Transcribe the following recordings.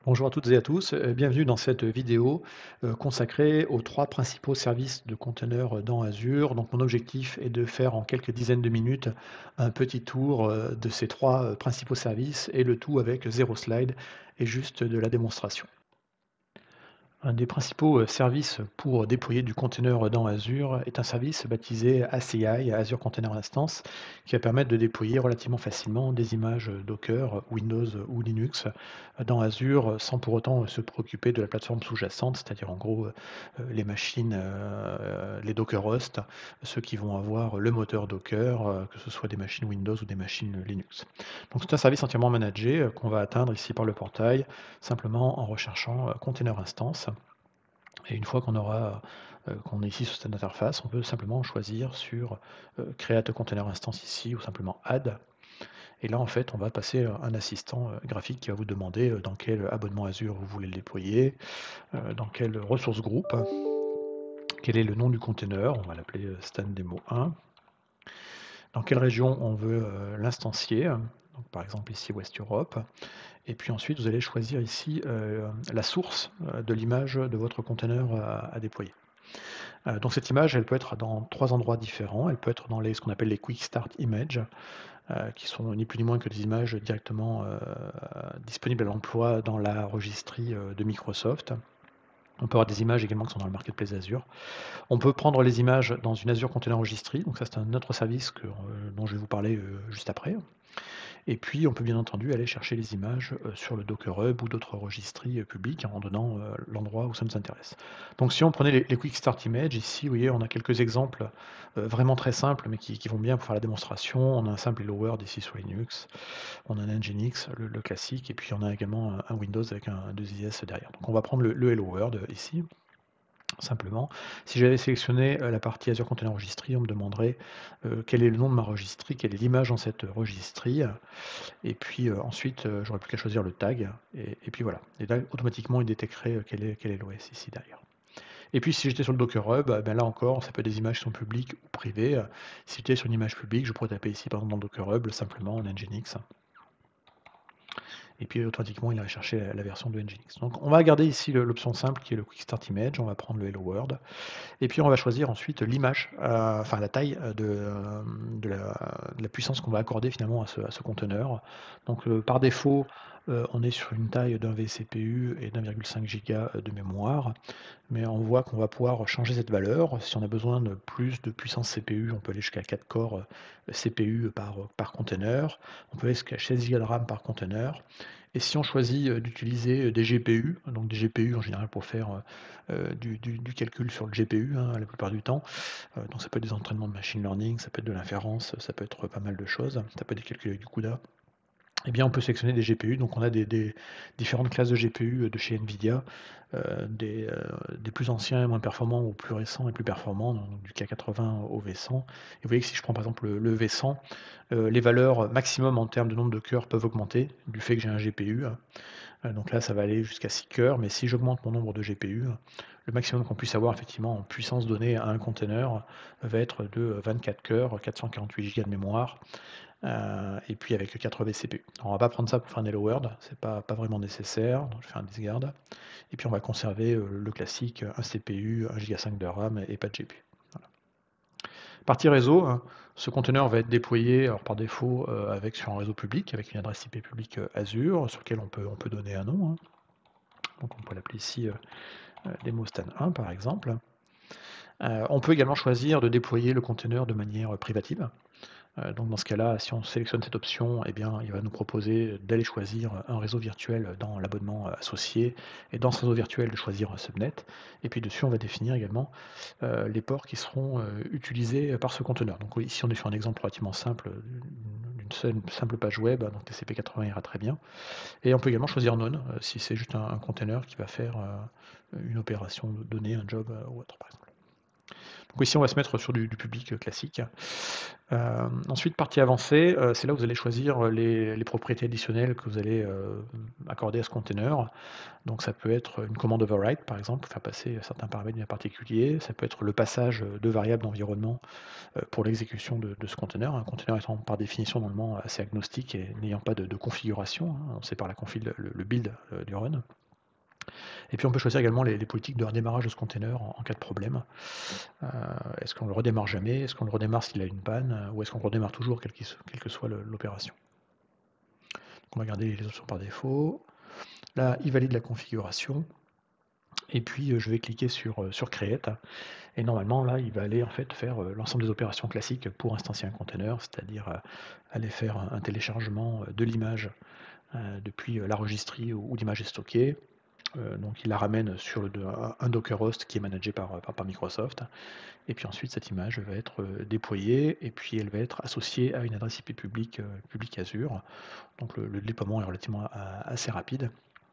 Bonjour à toutes et à tous, bienvenue dans cette vidéo, consacrée aux 3 principaux services de conteneurs, dans Azure. Donc mon objectif est de faire en quelques dizaines de minutes un petit tour, de ces 3 principaux services et le tout avec 0 slide et juste de la démonstration. Un des principaux services pour déployer du conteneur dans Azure est un service baptisé ACI, Azure Container Instance, qui va permettre de déployer relativement facilement des images Docker, Windows ou Linux dans Azure sans pour autant se préoccuper de la plateforme sous-jacente, c'est-à-dire en gros les machines, les Docker hosts, ceux qui vont avoir le moteur Docker, que ce soit des machines Windows ou des machines Linux. Donc c'est un service entièrement managé qu'on va atteindre ici par le portail, simplement en recherchant Container Instance. Et une fois qu'on est ici sur cette interface, on peut simplement choisir sur, Create a Container Instance ici ou simplement Add. Et là, en fait, on va passer, un assistant, graphique qui va vous demander, dans quel abonnement Azure vous voulez le déployer, dans quelle ressource groupe, quel est le nom du container, on va l'appeler, Stan Demo 1, dans quelle région on veut, l'instancier, donc par exemple ici West Europe. Et puis ensuite, vous allez choisir ici, la source, de l'image de votre container à déployer. Donc cette image, elle peut être dans 3 endroits différents. Elle peut être dans ce qu'on appelle les Quick Start Images, qui sont ni plus ni moins que des images directement, disponibles à l'emploi dans la registrie, de Microsoft. On peut avoir des images également qui sont dans le marketplace Azure. On peut prendre les images dans une Azure Container Registry, donc ça c'est un autre service dont je vais vous parler, juste après. Et puis, on peut bien entendu aller chercher les images, sur le Docker Hub ou d'autres registries, publiques en donnant, l'endroit où ça nous intéresse. Donc si on prenait les Quick Start Images, ici, vous voyez, on a quelques exemples, vraiment très simples, mais qui vont bien pour faire la démonstration. On a un simple Hello World ici sur Linux, on a un Nginx, le classique, et puis on a également un Windows avec un 2IS derrière. Donc on va prendre le Hello World, ici. Simplement, si j'avais sélectionné, la partie Azure Container Registry, on me demanderait, quel est le nom de ma registry, quelle est l'image dans cette registry, et puis, ensuite, j'aurais plus qu'à choisir le tag et puis voilà. Et là, automatiquement, il détecterait, quel est l'OS ici derrière. Et puis si j'étais sur le Docker Hub, ben là encore, ça peut être des images qui sont publiques ou privées. Si j'étais sur une image publique, je pourrais taper ici, par exemple, dans le Docker Hub, simplement en Nginx. Et puis automatiquement, il va chercher la version de Nginx. Donc on va garder ici l'option simple qui est le Quick Start Image. On va prendre le Hello World. Et puis on va choisir ensuite l'image, enfin la taille, de la puissance qu'on va accorder finalement à ce conteneur. Donc, par défaut, on est sur une taille d'un vCPU et d'1,5 giga de mémoire, mais on voit qu'on va pouvoir changer cette valeur. Si on a besoin de plus de puissance CPU, on peut aller jusqu'à 4 corps, CPU par conteneur. On peut aller jusqu'à 16 gigas de RAM par conteneur. Et si on choisit, d'utiliser, des GPU, donc des GPU en général pour faire, du calcul sur le GPU, hein, la plupart du temps, donc ça peut être des entraînements de machine learning, ça peut être de l'inférence, ça peut être pas mal de choses, ça peut être des calculs avec du CUDA. Eh bien, on peut sélectionner des GPU, donc on a des différentes classes de GPU, de chez NVIDIA, des plus anciens et moins performants aux plus récents et plus performants, donc du K80 au V100. Et vous voyez que si je prends par exemple le V100, les valeurs maximum en termes de nombre de cœurs peuvent augmenter du fait que j'ai un GPU. Donc là, ça va aller jusqu'à 6 cœurs, mais si j'augmente mon nombre de GPU, le maximum qu'on puisse avoir effectivement en puissance donnée à un container va être de 24 cœurs, 448 gigas de mémoire, et puis avec 4 vCPU. On va pas prendre ça pour faire un Hello World, c'est pas vraiment nécessaire, donc je fais un discard. Et puis on va conserver le classique, un CPU, 1,5 Go de RAM et pas de GPU. Voilà. Partie réseau, hein, ce conteneur va être déployé alors par défaut sur un réseau public, avec une adresse IP publique Azure, sur lequel on peut donner un nom, hein. Donc on peut l'appeler ici Demostan 1 par exemple. On peut également choisir de déployer le conteneur de manière privative. Donc dans ce cas-là, si on sélectionne cette option, eh bien, il va nous proposer d'aller choisir un réseau virtuel dans l'abonnement associé, et dans ce réseau virtuel de choisir un subnet. Et puis dessus, on va définir également les ports qui seront utilisés par ce conteneur. Donc oui, ici, on est sur un exemple relativement simple d'une simple page web, donc TCP/80 ira très bien. Et on peut également choisir None, si c'est juste un conteneur qui va faire une opération donnée, un job ou autre par exemple. Donc ici, on va se mettre sur du public classique. Ensuite, partie avancée, c'est là où vous allez choisir les propriétés additionnelles que vous allez accorder à ce container. Donc ça peut être une commande override, par exemple, pour faire passer certains paramètres bien particuliers. Ça peut être le passage de variables d'environnement pour l'exécution de ce container. Un container étant par définition normalement assez agnostique et n'ayant pas de configuration. Hein. On sépare la config, le build du run. Et puis on peut choisir également les politiques de redémarrage de ce container en cas de problème. Est-ce qu'on le redémarre jamais? Est-ce qu'on le redémarre s'il a une panne? Ou est-ce qu'on le redémarre toujours, quelle que soit l'opération? On va garder les options par défaut. Là, il valide la configuration. Et puis je vais cliquer sur Create. Et normalement, là, il va aller en fait faire l'ensemble des opérations classiques pour instancier un container, c'est-à-dire aller faire un téléchargement de l'image depuis la registrie où l'image est stockée. Donc il la ramène sur un Docker host qui est managé par Microsoft. Et puis ensuite, cette image va être déployée et puis elle va être associée à une adresse IP publique Azure. Donc le déploiement est relativement assez rapide.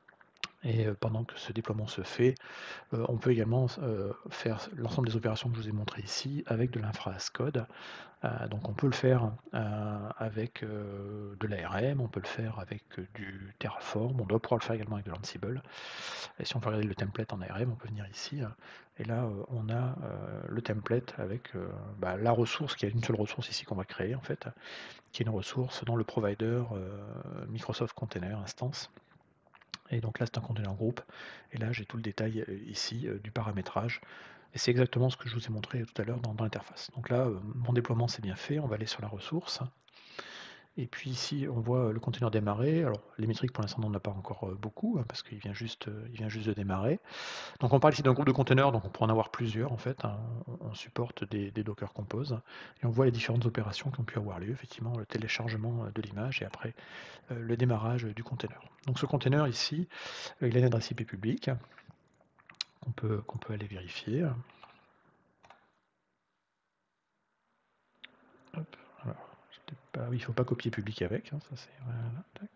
Et pendant que ce déploiement se fait, on peut également faire l'ensemble des opérations que je vous ai montrées ici avec de l'infra as code. Donc on peut le faire avec de l'ARM, on peut le faire avec du Terraform, on doit pouvoir le faire également avec de l'Ansible. Et si on peut regarder le template en ARM, on peut venir ici, et là on a le template avec la ressource, qui est une seule ressource ici qu'on va créer en fait, qui est une ressource dans le provider Microsoft Container Instance. Et donc là c'est un container groupe, et là j'ai tout le détail ici du paramétrage. Et c'est exactement ce que je vous ai montré tout à l'heure dans l'interface. Donc là, mon déploiement c'est bien fait, on va aller sur la ressource. Et puis ici, on voit le container démarrer. Alors les métriques pour l'instant on n'en a pas encore beaucoup, parce qu'il vient juste de démarrer. Donc on parle ici d'un groupe de containers, donc on pourra en avoir plusieurs en fait. Hein. On supporte des Docker Compose. Et on voit les différentes opérations qui ont pu avoir lieu, effectivement, le téléchargement de l'image et après le démarrage du container. Donc ce container ici, il a une adresse IP publique qu'on peut aller vérifier. Hop, alors, oui, il ne faut pas copier public avec, hein, ça c'est... Voilà, tac.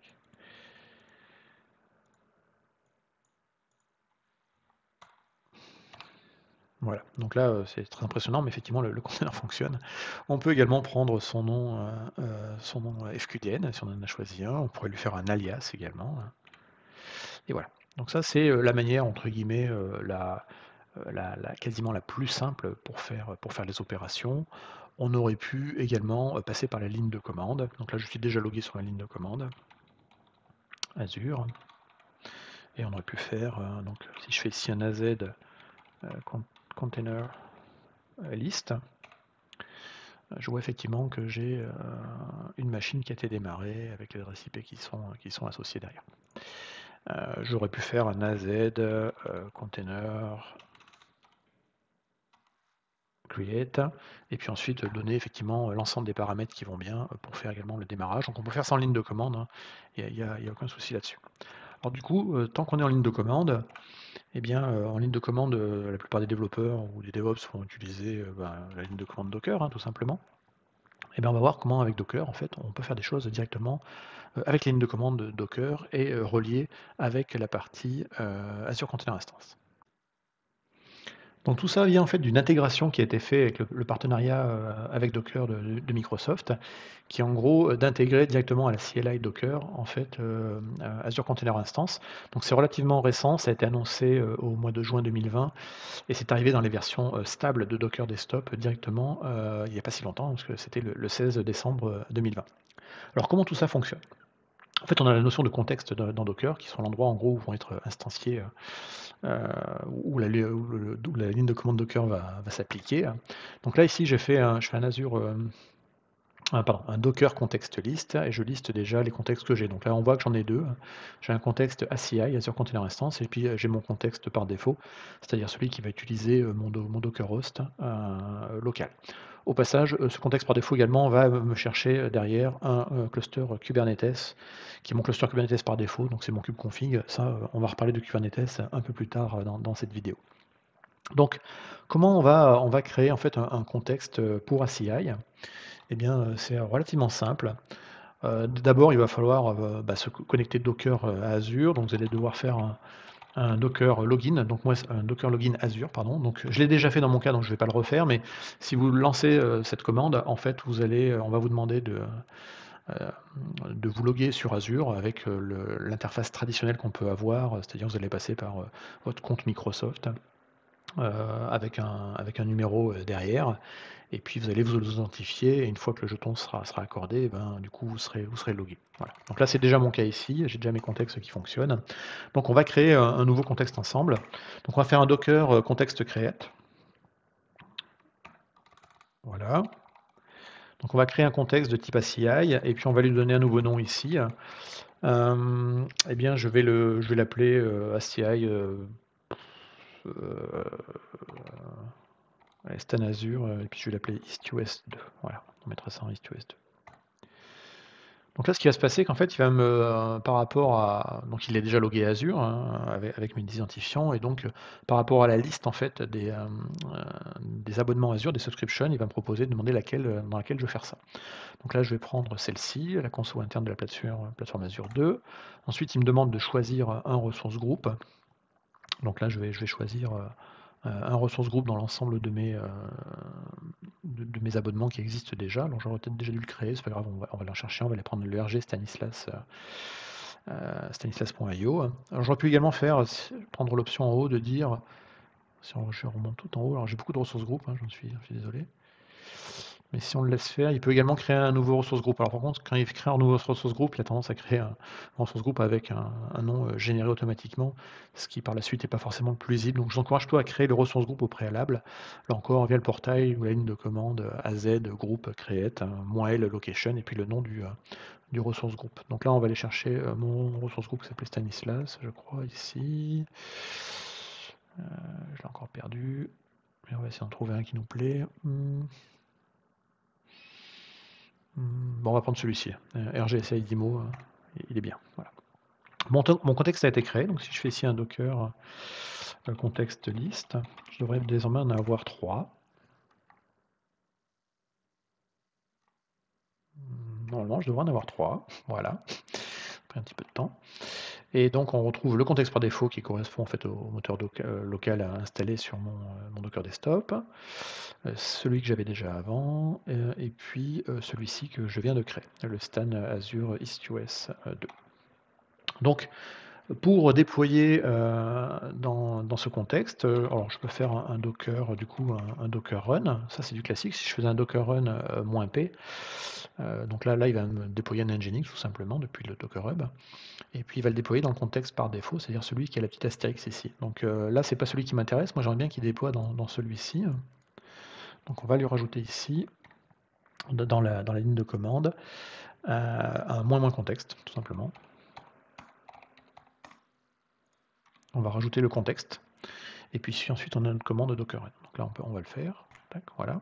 Voilà, donc là c'est très impressionnant, mais effectivement le container fonctionne. On peut également prendre son nom FQDN, si on en a choisi un, on pourrait lui faire un alias également. Et voilà, donc ça c'est la manière, entre guillemets, quasiment la plus simple pour faire les opérations. On aurait pu également passer par la ligne de commande. Donc là, je suis déjà logué sur la ligne de commande Azure. Et on aurait pu faire, donc si je fais ici un AZ container list, je vois effectivement que j'ai une machine qui a été démarrée avec les adresses IP qui sont associées derrière. J'aurais pu faire un AZ container create, et puis ensuite donner effectivement l'ensemble des paramètres qui vont bien pour faire également le démarrage. Donc on peut faire ça en ligne de commande, hein. Il n'y a aucun souci là-dessus. Alors du coup, tant qu'on est en ligne de commande, eh bien en ligne de commande, la plupart des développeurs ou des DevOps vont utiliser la ligne de commande Docker, hein, tout simplement. Et bien on va voir comment avec Docker, en fait, on peut faire des choses directement avec la ligne de commande Docker et relier avec la partie Azure Container Instance. Donc tout ça vient en fait d'une intégration qui a été faite avec le partenariat avec Docker de Microsoft, qui est en gros d'intégrer directement à la CLI Docker en fait Azure Container Instance. Donc c'est relativement récent, ça a été annoncé au mois de juin 2020 et c'est arrivé dans les versions stables de Docker Desktop directement il n'y a pas si longtemps, parce que c'était le 16 décembre 2020. Alors comment tout ça fonctionne? En fait, on a la notion de contexte dans Docker, qui sont l'endroit en gros où vont être instanciés, où la ligne de commande Docker va s'appliquer. Donc là, ici, je fais un Azure, un Docker context list, et je liste déjà les contextes que j'ai. Donc là, on voit que j'en ai deux. J'ai un contexte ACI, Azure Container Instance, et puis j'ai mon contexte par défaut, c'est-à-dire celui qui va utiliser mon Docker host local. Au passage, ce contexte par défaut également va me chercher derrière un cluster Kubernetes, qui est mon cluster Kubernetes par défaut, donc c'est mon kubeconfig. Ça, on va reparler de Kubernetes un peu plus tard dans cette vidéo. Donc, comment on va créer en fait un contexte pour ACI? Eh bien, c'est relativement simple. D'abord, il va falloir se connecter Docker à Azure, donc vous allez devoir faire un Docker login, donc moi un Docker login Azure, pardon. Donc je l'ai déjà fait dans mon cas, donc je ne vais pas le refaire, mais si vous lancez cette commande, en fait, on va vous demander de vous loguer sur Azure avec l'interface traditionnelle qu'on peut avoir, c'est-à-dire vous allez passer par votre compte Microsoft avec un numéro derrière, et puis vous allez vous authentifier, et une fois que le jeton sera accordé, du coup vous serez logué. Voilà. Donc là c'est déjà mon cas ici, j'ai déjà mes contextes qui fonctionnent. Donc on va créer un nouveau contexte ensemble. Donc on va faire un Docker contexte create. Voilà. Donc on va créer un contexte de type ACI, et puis on va lui donner un nouveau nom ici. Eh bien je vais l'appeler ACI Stan Azure, et puis je vais l'appeler EastUS 2. Voilà, on mettra ça en EastUS 2. Donc là, ce qui va se passer, qu'en fait, il va par rapport à, donc il est déjà logué Azure hein, avec mes identifiants, et donc par rapport à la liste en fait des abonnements Azure, des subscriptions, il va me proposer de demander dans laquelle je veux faire ça. Donc là, je vais prendre celle-ci, la console interne de la plateforme Azure 2. Ensuite, il me demande de choisir un ressource group. Donc là, je vais choisir un ressource group dans l'ensemble de mes abonnements qui existent déjà. Alors j'aurais peut-être déjà dû le créer, c'est pas grave, on va les chercher, on va aller prendre le RG Stanislas, Stanislas.io. Alors j'aurais pu également prendre l'option en haut de dire, si je remonte tout en haut, alors j'ai beaucoup de ressources groupes, hein, j'en suis désolé. Mais si on le laisse faire, il peut également créer un nouveau ressource groupe. Alors par contre, quand il crée un nouveau ressource groupe, il a tendance à créer un ressource groupe avec un nom généré automatiquement, ce qui par la suite n'est pas forcément le plus lisible. Donc je vous encourage toi à créer le ressource groupe au préalable, là encore via le portail ou la ligne de commande AZ group create, -l location et puis le nom du ressource groupe. Donc là on va aller chercher mon ressource groupe qui s'appelait Stanislas, je crois, ici. Je l'ai encore perdu. Mais on va essayer d'en trouver un qui nous plaît. Bon, on va prendre celui-ci. RGSI Dimo, il est bien. Voilà. Mon contexte a été créé, donc si je fais ici un Docker contexte list, je devrais désormais en avoir 3. Normalement, je devrais en avoir 3. Voilà. Pris un petit peu de temps. Et donc, on retrouve le contexte par défaut qui correspond en fait au moteur local à installer sur mon Docker desktop, celui que j'avais déjà avant, et puis celui-ci que je viens de créer, le Stan Azure EastUS 2. Donc, pour déployer dans ce contexte, alors je peux faire un Docker, du coup, un Docker run. Ça, c'est du classique. Si je faisais un Docker run -p, donc là, il va me déployer un Nginx tout simplement depuis le Docker Hub. Et puis, il va le déployer dans le contexte par défaut, c'est-à-dire celui qui a la petite astérix ici. Donc là, c'est pas celui qui m'intéresse. Moi, j'aimerais bien qu'il déploie dans celui-ci. Donc, on va lui rajouter ici, dans la ligne de commande, un moins contexte, tout simplement. On va rajouter le contexte. Et puis si ensuite on a une commande Docker run. Donc là on va le faire. Tac, voilà.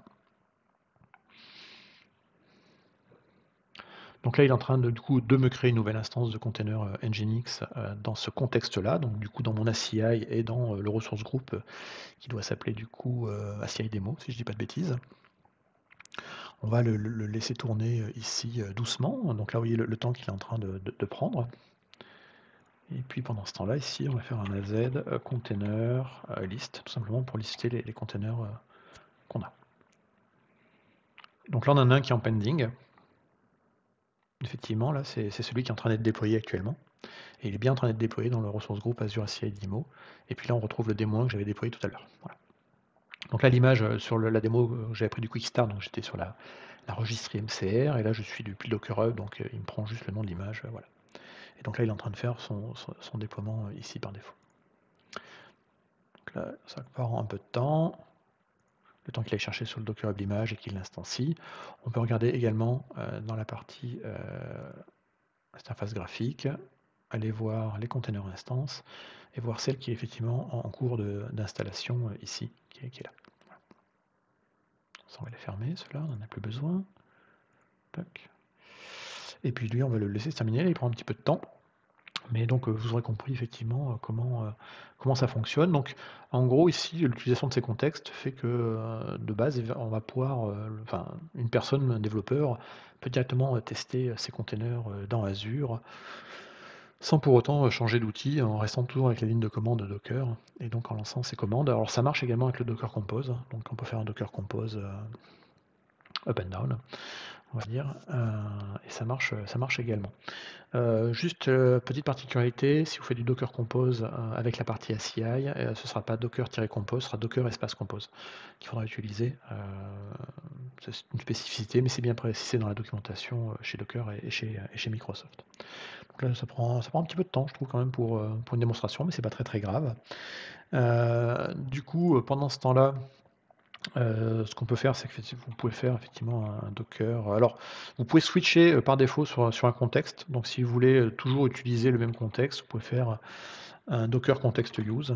Donc là il est en train de, du coup, de me créer une nouvelle instance de container Nginx dans ce contexte-là, donc du coup dans mon ACI et dans le ressource group qui doit s'appeler du coup ACI Demo, si je dis pas de bêtises. On va le laisser tourner ici doucement. Donc là vous voyez le temps qu'il est en train de prendre. Et puis pendant ce temps-là, ici, on va faire un AZ container list, tout simplement pour lister les containers qu'on a. Donc là, on en a un qui est en pending. Effectivement, là, c'est celui qui est en train d'être déployé actuellement. Et il est bien en train d'être déployé dans le ressource group Azure ACI Demo. Et puis là, on retrouve le démo 1 que j'avais déployé tout à l'heure. Voilà. Donc là, l'image sur la démo, j'avais pris du Quick Start, donc j'étais sur la registrie MCR. Et là, je suis depuis Docker Hub, donc il me prend juste le nom de l'image. Voilà. Et donc là, il est en train de faire son déploiement ici par défaut. Donc là, ça prend un peu de temps. Le temps qu'il aille chercher sur le Docker Hub l'image et qu'il l'instancie. On peut regarder également dans la partie interface graphique, aller voir les containers instances et voir celle qui est effectivement en cours d'installation ici, qui est là. Voilà. Ça, on va les fermer, ceux-là, on n'en a plus besoin. Tac. Et puis lui, on va le laisser se terminer, il prend un petit peu de temps. Mais donc vous aurez compris effectivement comment ça fonctionne. Donc en gros ici, l'utilisation de ces contextes fait que de base, on va pouvoir, une personne, un développeur, peut directement tester ces containers dans Azure sans pour autant changer d'outil, en restant toujours avec la ligne de commande Docker et donc en lançant ces commandes. Alors ça marche également avec le Docker Compose, donc on peut faire un Docker Compose up and down, on va dire, et ça marche également. Juste petite particularité, si vous faites du Docker Compose avec la partie ACI, ce ne sera pas Docker-compose, ce sera Docker espace compose qu'il faudra utiliser. C'est une spécificité, mais c'est bien précisé dans la documentation chez Docker et chez Microsoft. Donc là, ça prend un petit peu de temps, je trouve, quand même, pour une démonstration, mais c'est pas très très grave. Du coup, pendant ce temps-là, ce qu'on peut faire, c'est que vous pouvez faire effectivement un Docker. Alors, vous pouvez switcher par défaut sur un contexte. Donc, si vous voulez toujours utiliser le même contexte, vous pouvez faire un Docker context use.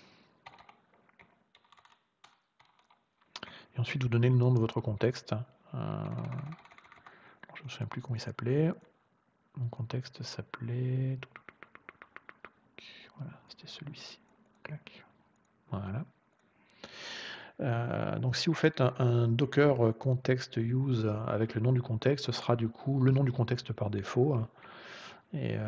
Et ensuite, vous donnez le nom de votre contexte. Je ne me souviens plus comment il s'appelait. Mon contexte s'appelait. Voilà, c'était celui-ci. Clac. Voilà. Donc si vous faites un Docker context use avec le nom du contexte, ce sera du coup le nom du contexte par défaut. Et,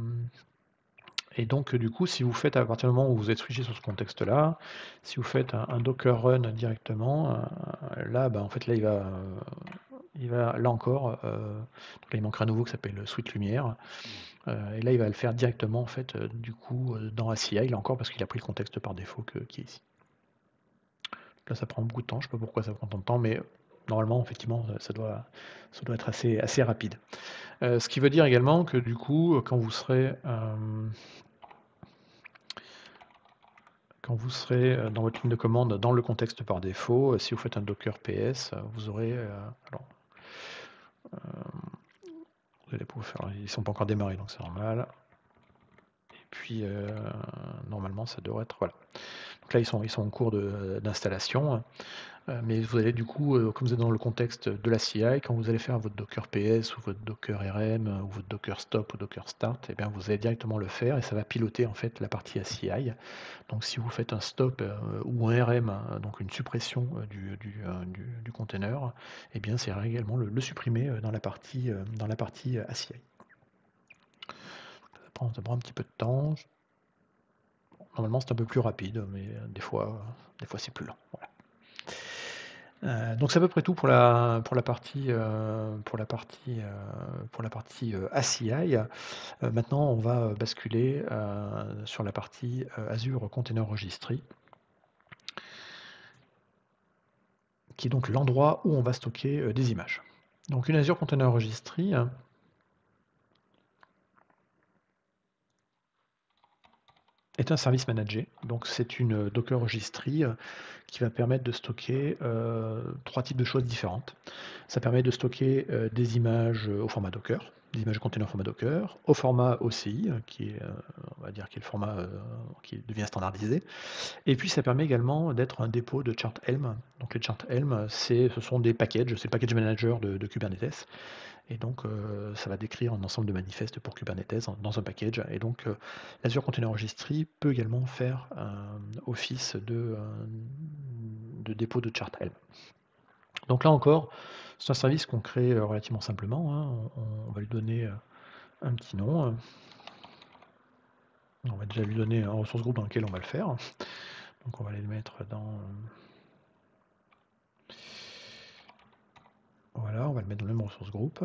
donc du coup, si vous faites à partir du moment où vous êtes switché sur ce contexte-là, si vous faites un Docker run directement, là, en fait, là, il va là encore, donc là, il manquera un nouveau qui s'appelle Suite Lumière. Et là, il va le faire directement en fait, du coup, dans ACI, là encore parce qu'il a pris le contexte par défaut qui est ici. Là, ça prend beaucoup de temps, je ne sais pas pourquoi ça prend tant de temps, mais normalement, effectivement, ça doit être assez rapide. Ce qui veut dire également que du coup, quand vous serez dans votre ligne de commande dans le contexte par défaut, si vous faites un Docker PS, vous aurez vous allez pouvoir faire, ils ne sont pas encore démarrés, donc c'est normal. Et puis normalement, ça devrait être voilà. Donc là, ils sont en cours d'installation. Mais vous allez du coup, comme vous êtes dans le contexte de la CI, quand vous allez faire votre Docker PS ou votre Docker RM ou votre Docker Stop ou Docker Start, eh bien, vous allez directement le faire et ça va piloter en fait la partie ACI. Donc si vous faites un stop ou un RM, donc une suppression du container, eh bien c'est également le supprimer dans la partie ACI. Ça prend un petit peu de temps. Normalement c'est un peu plus rapide, mais des fois c'est plus lent. Voilà. Donc c'est à peu près tout pour la partie ACI. Maintenant, on va basculer sur la partie Azure Container Registry, qui est donc l'endroit où on va stocker des images. Donc une Azure Container Registry est un service managé. Donc c'est une Docker Registry qui va permettre de stocker trois types de choses différentes. Ça permet de stocker des images au format Docker, des images container au format Docker, au format OCI, qui est, on va dire, qui est le format qui devient standardisé. Et puis ça permet également d'être un dépôt de chart Helm. Donc les chart Helm, ce sont des packages, c'est le package manager de Kubernetes. Et donc, ça va décrire un ensemble de manifestes pour Kubernetes dans un package. Et donc, l'Azure Container Registry peut également faire office de dépôt de chart Helm. Donc là encore, c'est un service qu'on crée relativement simplement. Hein. On va lui donner un petit nom. On va déjà lui donner un ressource groupe dans lequel on va le faire. Donc on va aller le mettre dans... Voilà, on va le mettre dans le même ressource groupe.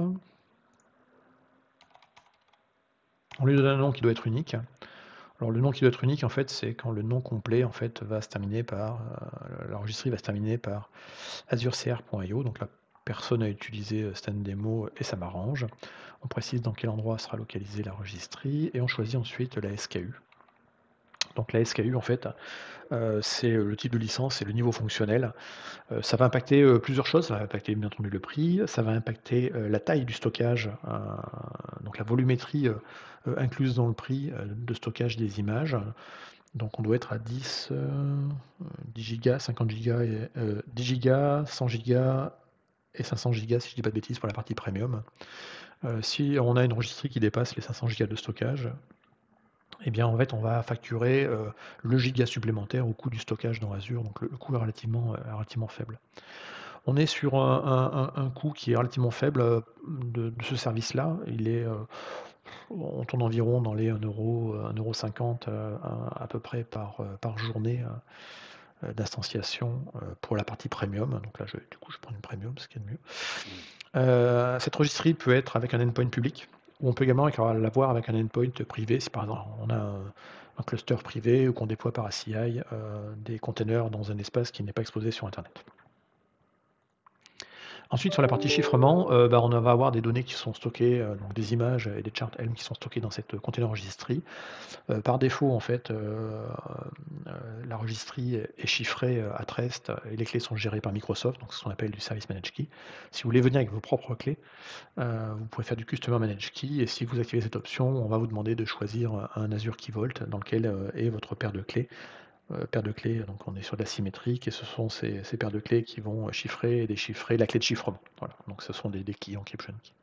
On lui donne un nom qui doit être unique. Alors le nom qui doit être unique, en fait, c'est quand le nom complet en fait, va se terminer par... la registrie va se terminer par azurecr.io. Donc la personne a utilisé StanDemo et ça m'arrange. On précise dans quel endroit sera localisée la registrie et on choisit ensuite la SKU. Donc la SKU, en fait, c'est le type de licence et le niveau fonctionnel. Ça va impacter plusieurs choses. Ça va impacter bien entendu le prix, ça va impacter la taille du stockage, donc la volumétrie incluse dans le prix de stockage des images. Donc on doit être à 10 gigas, 50 gigas, 10 gigas, 100 gigas et 500 gigas si je dis pas de bêtises pour la partie premium. Si on a une registrie qui dépasse les 500 gigas de stockage, eh bien en fait on va facturer le giga supplémentaire au coût du stockage dans Azure, donc le coût est relativement faible. On est sur un coût qui est relativement faible, de ce service-là. On tourne environ dans les 1,50 €, à peu près par journée, d'instanciation, pour la partie premium. Donc là, du coup, je prends une premium, ce qui est de mieux. Cette registrie peut être avec un endpoint public, ou on peut également l'avoir avec un endpoint privé. Si par exemple on a un cluster privé ou qu'on déploie par ACI, des containers dans un espace qui n'est pas exposé sur internet. Ensuite, sur la partie chiffrement, on va avoir des données qui sont stockées, donc des images et des charts Helm qui sont stockées dans cette container registry. Par défaut, en fait, la registry est chiffrée à Trest et les clés sont gérées par Microsoft, donc c'est ce qu'on appelle du Service Managed Key. Si vous voulez venir avec vos propres clés, vous pouvez faire du Customer Managed Key, et si vous activez cette option, on va vous demander de choisir un Azure Key Vault dans lequel est votre paire de clés. Donc on est sur de l'asymétrique, et ce sont ces paires de clés qui vont chiffrer et déchiffrer la clé de chiffrement. Voilà, donc ce sont des keys encryption keys.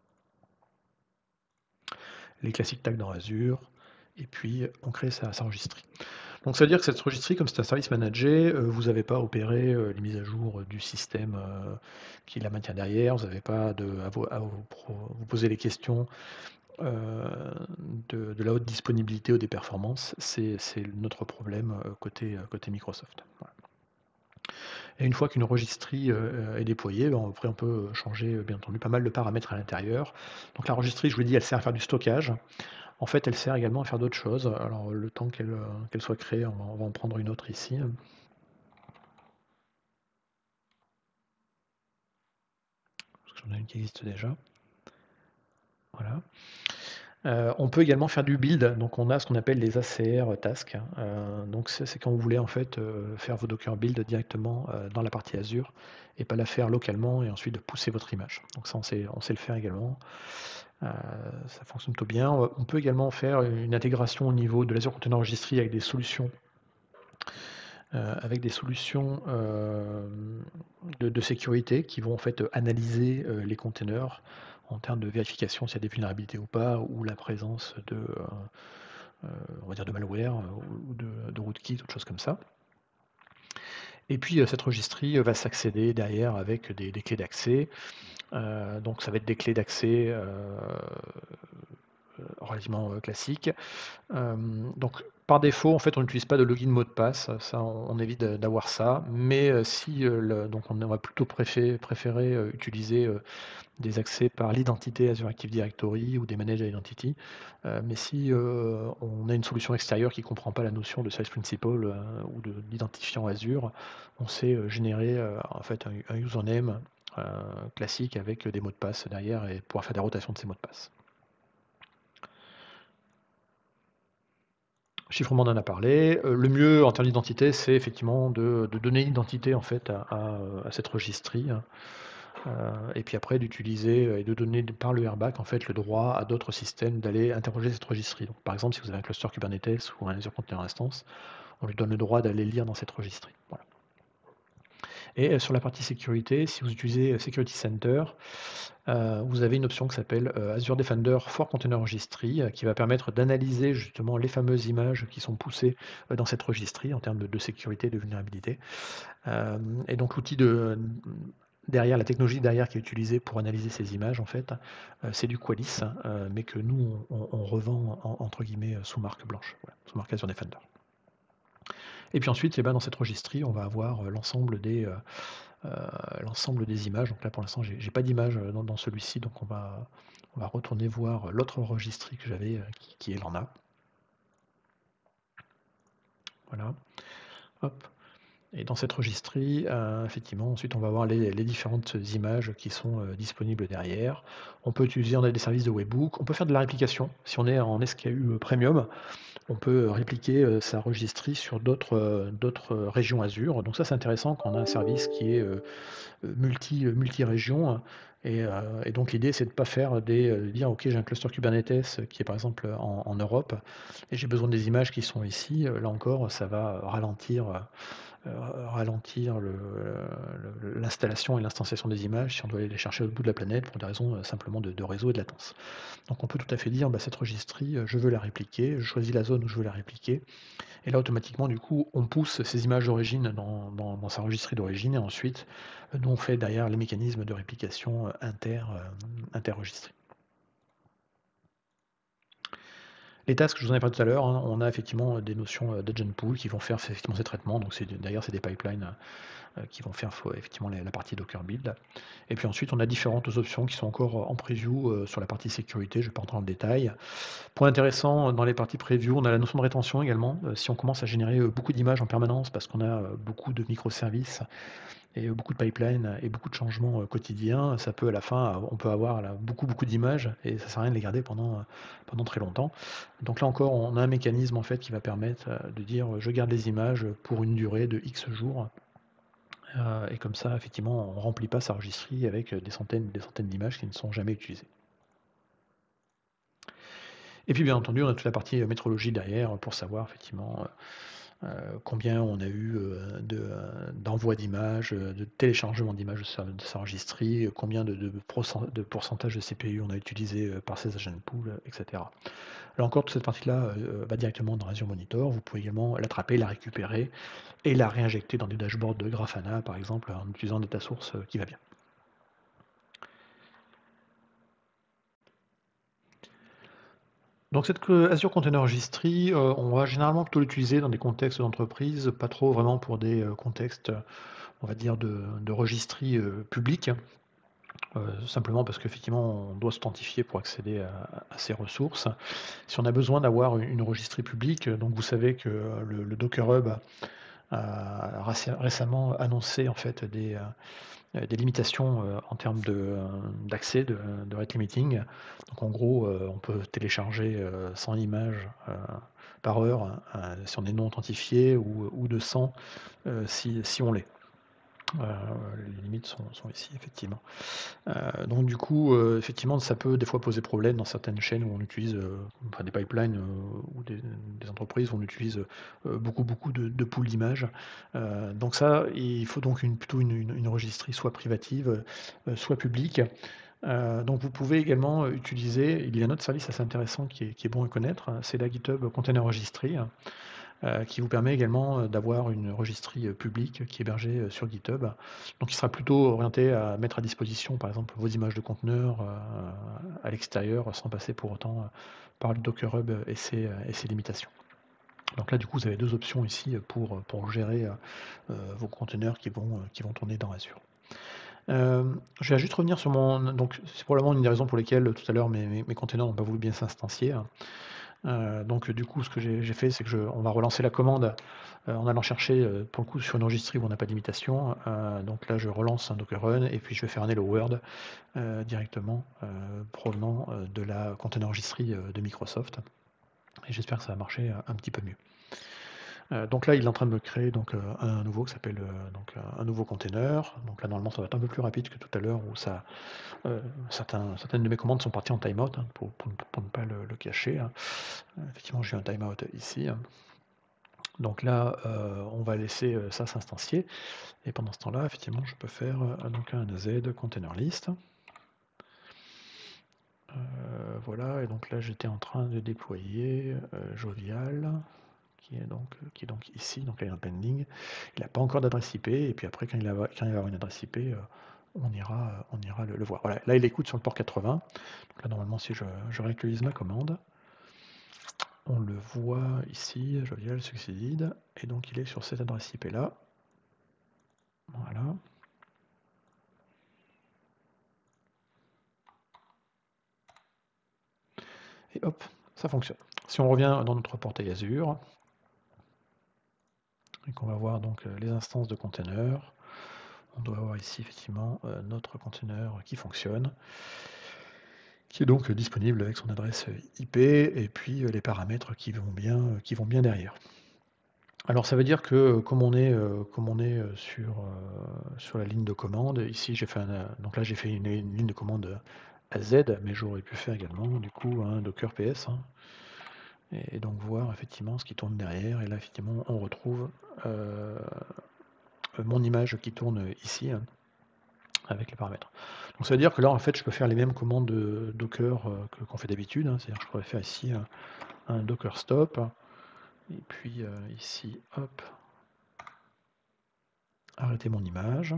Les classiques tags dans Azure, et puis on crée sa registry. Donc ça veut dire que cette registry, comme c'est un service managé, vous n'avez pas à opérer les mises à jour du système qui la maintient derrière, vous n'avez pas à vous poser les questions de la haute disponibilité ou des performances. C'est notre problème côté Microsoft. Voilà. Et une fois qu'une registry est déployée, après on peut changer bien entendu pas mal de paramètres à l'intérieur. Donc la registry, je vous l'ai dit, elle sert à faire du stockage. En fait, elle sert également à faire d'autres choses. Alors le temps qu'elle soit créée, on va en prendre une autre ici. Parce que j'en ai une qui existe déjà. Voilà. On peut également faire du build, donc on a ce qu'on appelle les ACR tasks. Donc c'est quand vous voulez en fait faire vos Docker build directement dans la partie Azure et pas la faire localement et ensuite pousser votre image. Donc ça on sait le faire également. Ça fonctionne plutôt bien. On peut également faire une intégration au niveau de l'Azure Container Registry avec des solutions de sécurité qui vont en fait analyser les containers en termes de vérification s'il y a des vulnérabilités ou pas, ou la présence on va dire de malware ou de rootkit, d'autres choses comme ça. Et puis cette registry va s'accéder derrière avec des clés d'accès. Donc ça va être des clés d'accès relativement classiques. Donc par défaut, en fait, on n'utilise pas de login mot de passe, ça on évite d'avoir ça, mais donc on va plutôt préférer utiliser des accès par l'identité Azure Active Directory ou des Managed Identity. Mais si on a une solution extérieure qui ne comprend pas la notion de Service Principal ou d'identifiant Azure, on sait générer en fait un username classique avec des mots de passe derrière et pouvoir faire des rotations de ces mots de passe. Chiffrement, on en a parlé. Le mieux en termes d'identité, c'est effectivement de donner une identité en fait à cette registry. Et puis après d'utiliser et de donner par le RBAC en fait le droit à d'autres systèmes d'aller interroger cette registry. Donc, par exemple, si vous avez un cluster Kubernetes ou un Azure Container Instance, on lui donne le droit d'aller lire dans cette registry. Voilà. Et sur la partie sécurité, si vous utilisez Security Center, vous avez une option qui s'appelle Azure Defender for Container Registry qui va permettre d'analyser justement les fameuses images qui sont poussées dans cette registry en termes de sécurité et de vulnérabilité. Et donc l'outil derrière, la technologie derrière qui est utilisée pour analyser ces images, en fait, c'est du Qualys, mais que nous, on revend entre guillemets sous marque blanche, voilà, sous marque Azure Defender. Et puis ensuite, dans cette registry, on va avoir l'ensemble des images. Donc là, pour l'instant, j'ai pas d'image dans celui-ci, donc on va retourner voir l'autre registry que j'avais, qui est l'en a. Voilà. Hop. Et dans cette registry, effectivement, ensuite, on va voir les différentes images qui sont disponibles derrière. On peut utiliser, on a des services de webhook. On peut faire de la réplication. Si on est en SKU Premium, on peut répliquer sa registry sur d'autres régions Azure. Donc ça, c'est intéressant quand on a un service qui est multi-région. Et donc l'idée, c'est de ne pas faire dire, OK, j'ai un cluster Kubernetes qui est par exemple en Europe, et j'ai besoin des images qui sont ici. Là encore, ça va ralentir l'installation et l'instanciation des images si on doit aller les chercher au bout de la planète pour des raisons simplement de réseau et de latence. Donc on peut tout à fait dire, cette registry, je veux la répliquer, je choisis la zone où je veux la répliquer, Et là, automatiquement, du coup, on pousse ces images d'origine dans sa registrie d'origine et ensuite, nous, on fait derrière les mécanismes de réplication interregistrés. Les tasks, je vous en ai parlé tout à l'heure, hein, on a effectivement des notions d'agent pool qui vont faire effectivement ces traitements. Donc d'ailleurs, c'est des pipelines qui vont faire effectivement la partie Docker build. Et puis ensuite, on a différentes options qui sont encore en preview sur la partie sécurité. Je ne vais pas rentrer dans le détail. Point intéressant, dans les parties preview, on a la notion de rétention également. Si on commence à générer beaucoup d'images en permanence parce qu'on a beaucoup de microservices et beaucoup de pipelines et beaucoup de changements quotidiens, ça peut à la fin, on peut avoir là, beaucoup d'images et ça ne sert à rien de les garder pendant très longtemps. Donc là encore, on a un mécanisme en fait qui va permettre de dire je garde les images pour une durée de X jours. Et comme ça, effectivement, on ne remplit pas sa registrie avec des centaines d'images qui ne sont jamais utilisées. Et puis bien entendu, on a toute la partie métrologie derrière pour savoir effectivement combien on a eu d'envois d'images, de téléchargements d'images de sa registrie, combien de pourcentage de CPU on a utilisé par ces agent pools, etc. Là encore, toute cette partie-là va directement dans Azure Monitor. Vous pouvez également l'attraper, la récupérer et la réinjecter dans des dashboards de Grafana, par exemple, en utilisant un data source qui va bien. Donc cette Azure Container Registry, on va généralement plutôt l'utiliser dans des contextes d'entreprise, pas trop vraiment pour des contextes, on va dire, de registry public, simplement parce qu'effectivement, on doit s'authentifier pour accéder à ces ressources. Si on a besoin d'avoir une registry publique, donc vous savez que le Docker Hub a récemment annoncé en fait des limitations en termes d'accès, de rate limiting. Donc en gros, on peut télécharger 100 images par heure si on est non authentifié ou de 100 si on l'est. Les limites sont ici, effectivement. Donc du coup, effectivement, ça peut des fois poser problème dans certaines chaînes où on utilise enfin, des pipelines ou des entreprises où on utilise beaucoup de pools d'images. Donc ça, il faut donc plutôt une registrie soit privative, soit publique. Donc vous pouvez également utiliser, il y a un autre service assez intéressant qui est bon à connaître, c'est la GitHub Container Registry, qui vous permet également d'avoir une registrie publique qui est hébergée sur GitHub. Donc il sera plutôt orienté à mettre à disposition par exemple vos images de conteneurs à l'extérieur sans passer pour autant par le Docker Hub et ses limitations. Donc là du coup vous avez deux options ici pour gérer vos conteneurs qui vont tourner dans Azure. Je vais juste revenir sur mon... Donc c'est probablement une des raisons pour lesquelles tout à l'heure mes conteneurs n'ont pas voulu bien s'instancier. Donc du coup, ce que j'ai fait, c'est que on va relancer la commande en allant chercher, pour le coup, sur une registrie où on n'a pas de limitation. Donc là, je relance un Docker Run et puis je vais faire un Hello World directement provenant de la container registry de Microsoft. Et j'espère que ça va marcher un petit peu mieux. Donc là, il est en train de me créer donc, un nouveau qui s'appelle un nouveau container. Donc là, normalement, ça va être un peu plus rapide que tout à l'heure où certaines de mes commandes sont parties en timeout pour ne pas le cacher. Effectivement, j'ai un timeout ici. Donc là, on va laisser ça s'instancier. Et pendant ce temps-là, effectivement, je peux faire donc un AZ container list. Voilà, et donc là, j'étais en train de déployer Jovial, qui est donc ici, donc là, il y a un pending. Il n'a pas encore d'adresse IP, et puis après, quand il va avoir une adresse IP, on ira le voir. Voilà, là, il écoute sur le port 80. Donc là, normalement, si je réactualise ma commande, on le voit ici, Jovial succeeded, et donc il est sur cette adresse IP là. Voilà. Et hop, ça fonctionne. Si on revient dans notre portail Azure, et qu'on va voir donc les instances de containers, on doit avoir ici effectivement notre container qui fonctionne, qui est donc disponible avec son adresse IP et puis les paramètres qui vont bien derrière. Alors ça veut dire que comme on est sur la ligne de commande, ici j'ai fait donc là j'ai fait une ligne de commande à Z, mais j'aurais pu faire également du coup un Docker PS, et donc voir effectivement ce qui tourne derrière. Et là effectivement on retrouve mon image qui tourne ici avec les paramètres. Donc ça veut dire que là en fait je peux faire les mêmes commandes de Docker qu'on fait d'habitude, c'est-à-dire que je pourrais faire ici un Docker stop Et puis ici, hop, arrêter mon image.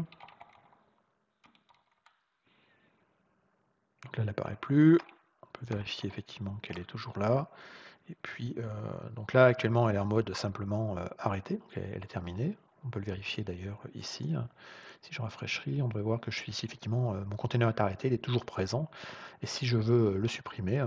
Donc là, elle n'apparaît plus. On peut vérifier effectivement qu'elle est toujours là. Et puis, donc là, actuellement, elle est en mode simplement arrêter. Donc elle est terminée. On peut le vérifier d'ailleurs ici. Si je rafraîchis, on devrait voir que je suis ici, effectivement, mon container est arrêté, il est toujours présent. Et si je veux le supprimer,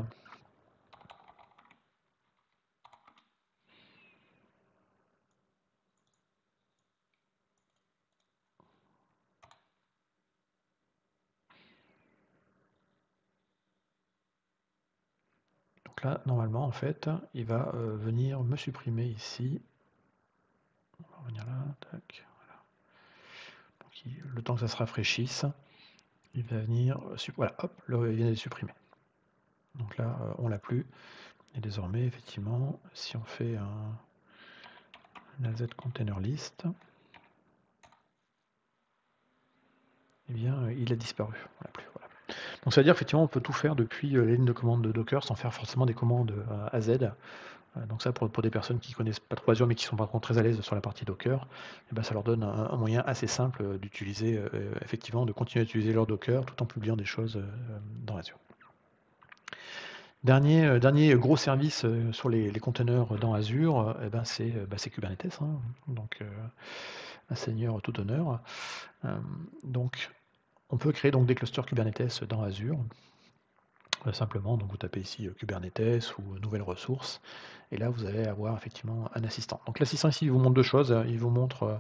donc là, normalement, en fait, il va venir me supprimer ici. On va revenir là, tac, voilà. Donc, le temps que ça se rafraîchisse, il va venir, voilà, hop, il vient de supprimer. Donc là, on l'a plus. Et désormais, effectivement, si on fait un AZ container list, eh bien, il a disparu. On l'a plus, voilà. Donc ça veut dire effectivement on peut tout faire depuis les lignes de commande de Docker sans faire forcément des commandes à Z. Donc ça pour des personnes qui connaissent pas trop Azure mais qui sont par contre très à l'aise sur la partie Docker, eh ben, ça leur donne un moyen assez simple d'utiliser effectivement, de continuer à utiliser leur Docker tout en publiant des choses dans Azure. Dernier gros service sur les containers dans Azure, eh ben, c'est Kubernetes, hein. Donc un seigneur tout honneur. Donc on peut créer donc des clusters Kubernetes dans Azure. Simplement, donc vous tapez ici Kubernetes ou nouvelles ressources, et là vous allez avoir effectivement un assistant. Donc l'assistant ici il vous montre deux choses. Il vous montre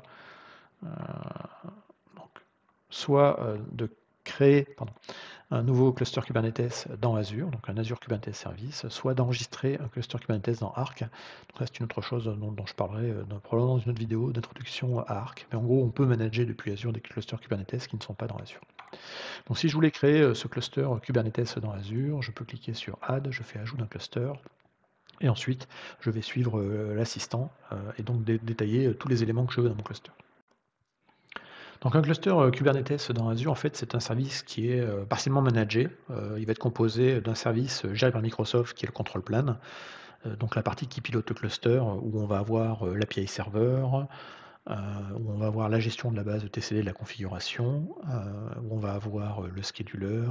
donc, soit de créer un nouveau cluster Kubernetes dans Azure, donc un Azure Kubernetes Service, soit d'enregistrer un cluster Kubernetes dans Arc. Donc là c'est une autre chose dont je parlerai probablement dans une autre vidéo d'introduction à Arc. Mais en gros on peut manager depuis Azure des clusters Kubernetes qui ne sont pas dans Azure. Donc si je voulais créer ce cluster Kubernetes dans Azure, je peux cliquer sur Add, je fais ajout d'un cluster, et ensuite je vais suivre l'assistant et donc détailler tous les éléments que je veux dans mon cluster. Donc un cluster Kubernetes dans Azure, en fait, c'est un service qui est partiellement managé. Il va être composé d'un service géré par Microsoft qui est le control plane. Donc la partie qui pilote le cluster, où on va avoir l'API serveur, où on va avoir la gestion de la base de TCD de la configuration, où on va avoir le scheduler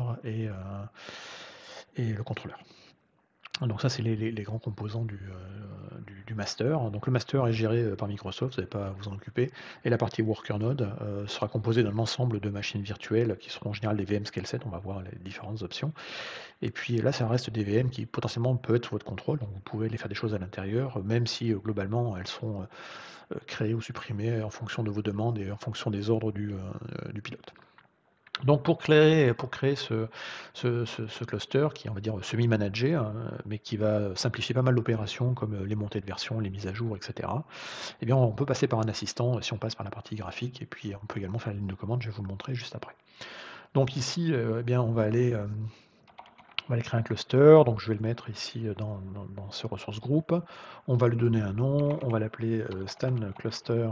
et le contrôleur. Donc ça, c'est les grands composants du master. Donc le master est géré par Microsoft, vous n'avez pas à vous en occuper. Et la partie worker node sera composée d'un ensemble de machines virtuelles qui seront en général des VM Scale 7. On va voir les différentes options. Et puis là, ça reste des VM qui potentiellement peuvent être sous votre contrôle. Donc vous pouvez les faire des choses à l'intérieur, même si globalement elles sont créées ou supprimées en fonction de vos demandes et en fonction des ordres du pilote. Donc pour créer ce cluster qui est, on va dire, semi-managé, mais qui va simplifier pas mal d'opérations comme les montées de version, les mises à jour, etc., eh bien on peut passer par un assistant si on passe par la partie graphique, et puis on peut également faire la ligne de commande, je vais vous le montrer juste après. Donc ici, eh bien, on va aller créer un cluster, donc je vais le mettre ici dans ce ressource group. On va lui donner un nom, on va l'appeler Stan Cluster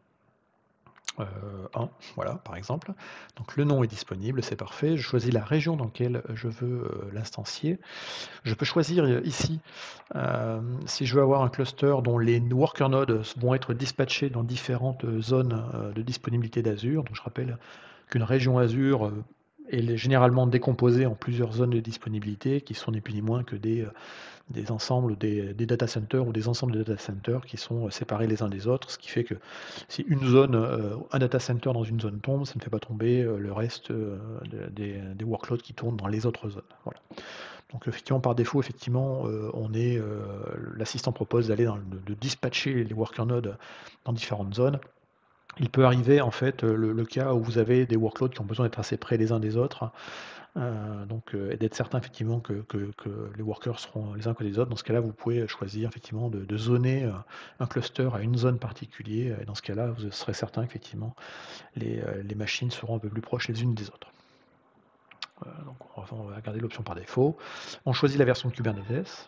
1, voilà, par exemple. Donc le nom est disponible, c'est parfait. Je choisis la région dans laquelle je veux l'instancier. Je peux choisir ici, si je veux avoir un cluster dont les worker nodes vont être dispatchés dans différentes zones de disponibilité d'Azure. Donc je rappelle qu'une région Azure est généralement décomposée en plusieurs zones de disponibilité qui sont ni plus ni moins que des ensembles, des data centers ou des ensembles de data centers qui sont séparés les uns des autres, ce qui fait que si une zone, un data center dans une zone tombe, ça ne fait pas tomber le reste des workloads qui tournent dans les autres zones. Voilà. Donc effectivement, par défaut, effectivement, l'assistant propose d'aller de dispatcher les worker nodes dans différentes zones. Il peut arriver en fait le cas où vous avez des workloads qui ont besoin d'être assez près les uns des autres, et d'être certain effectivement que les workers seront les uns que les autres. Dans ce cas-là, vous pouvez choisir effectivement de zoner un cluster à une zone particulière, et dans ce cas-là, vous serez certain qu'effectivement les machines seront un peu plus proches les unes des autres. Donc on va garder l'option par défaut. On choisit la version de Kubernetes.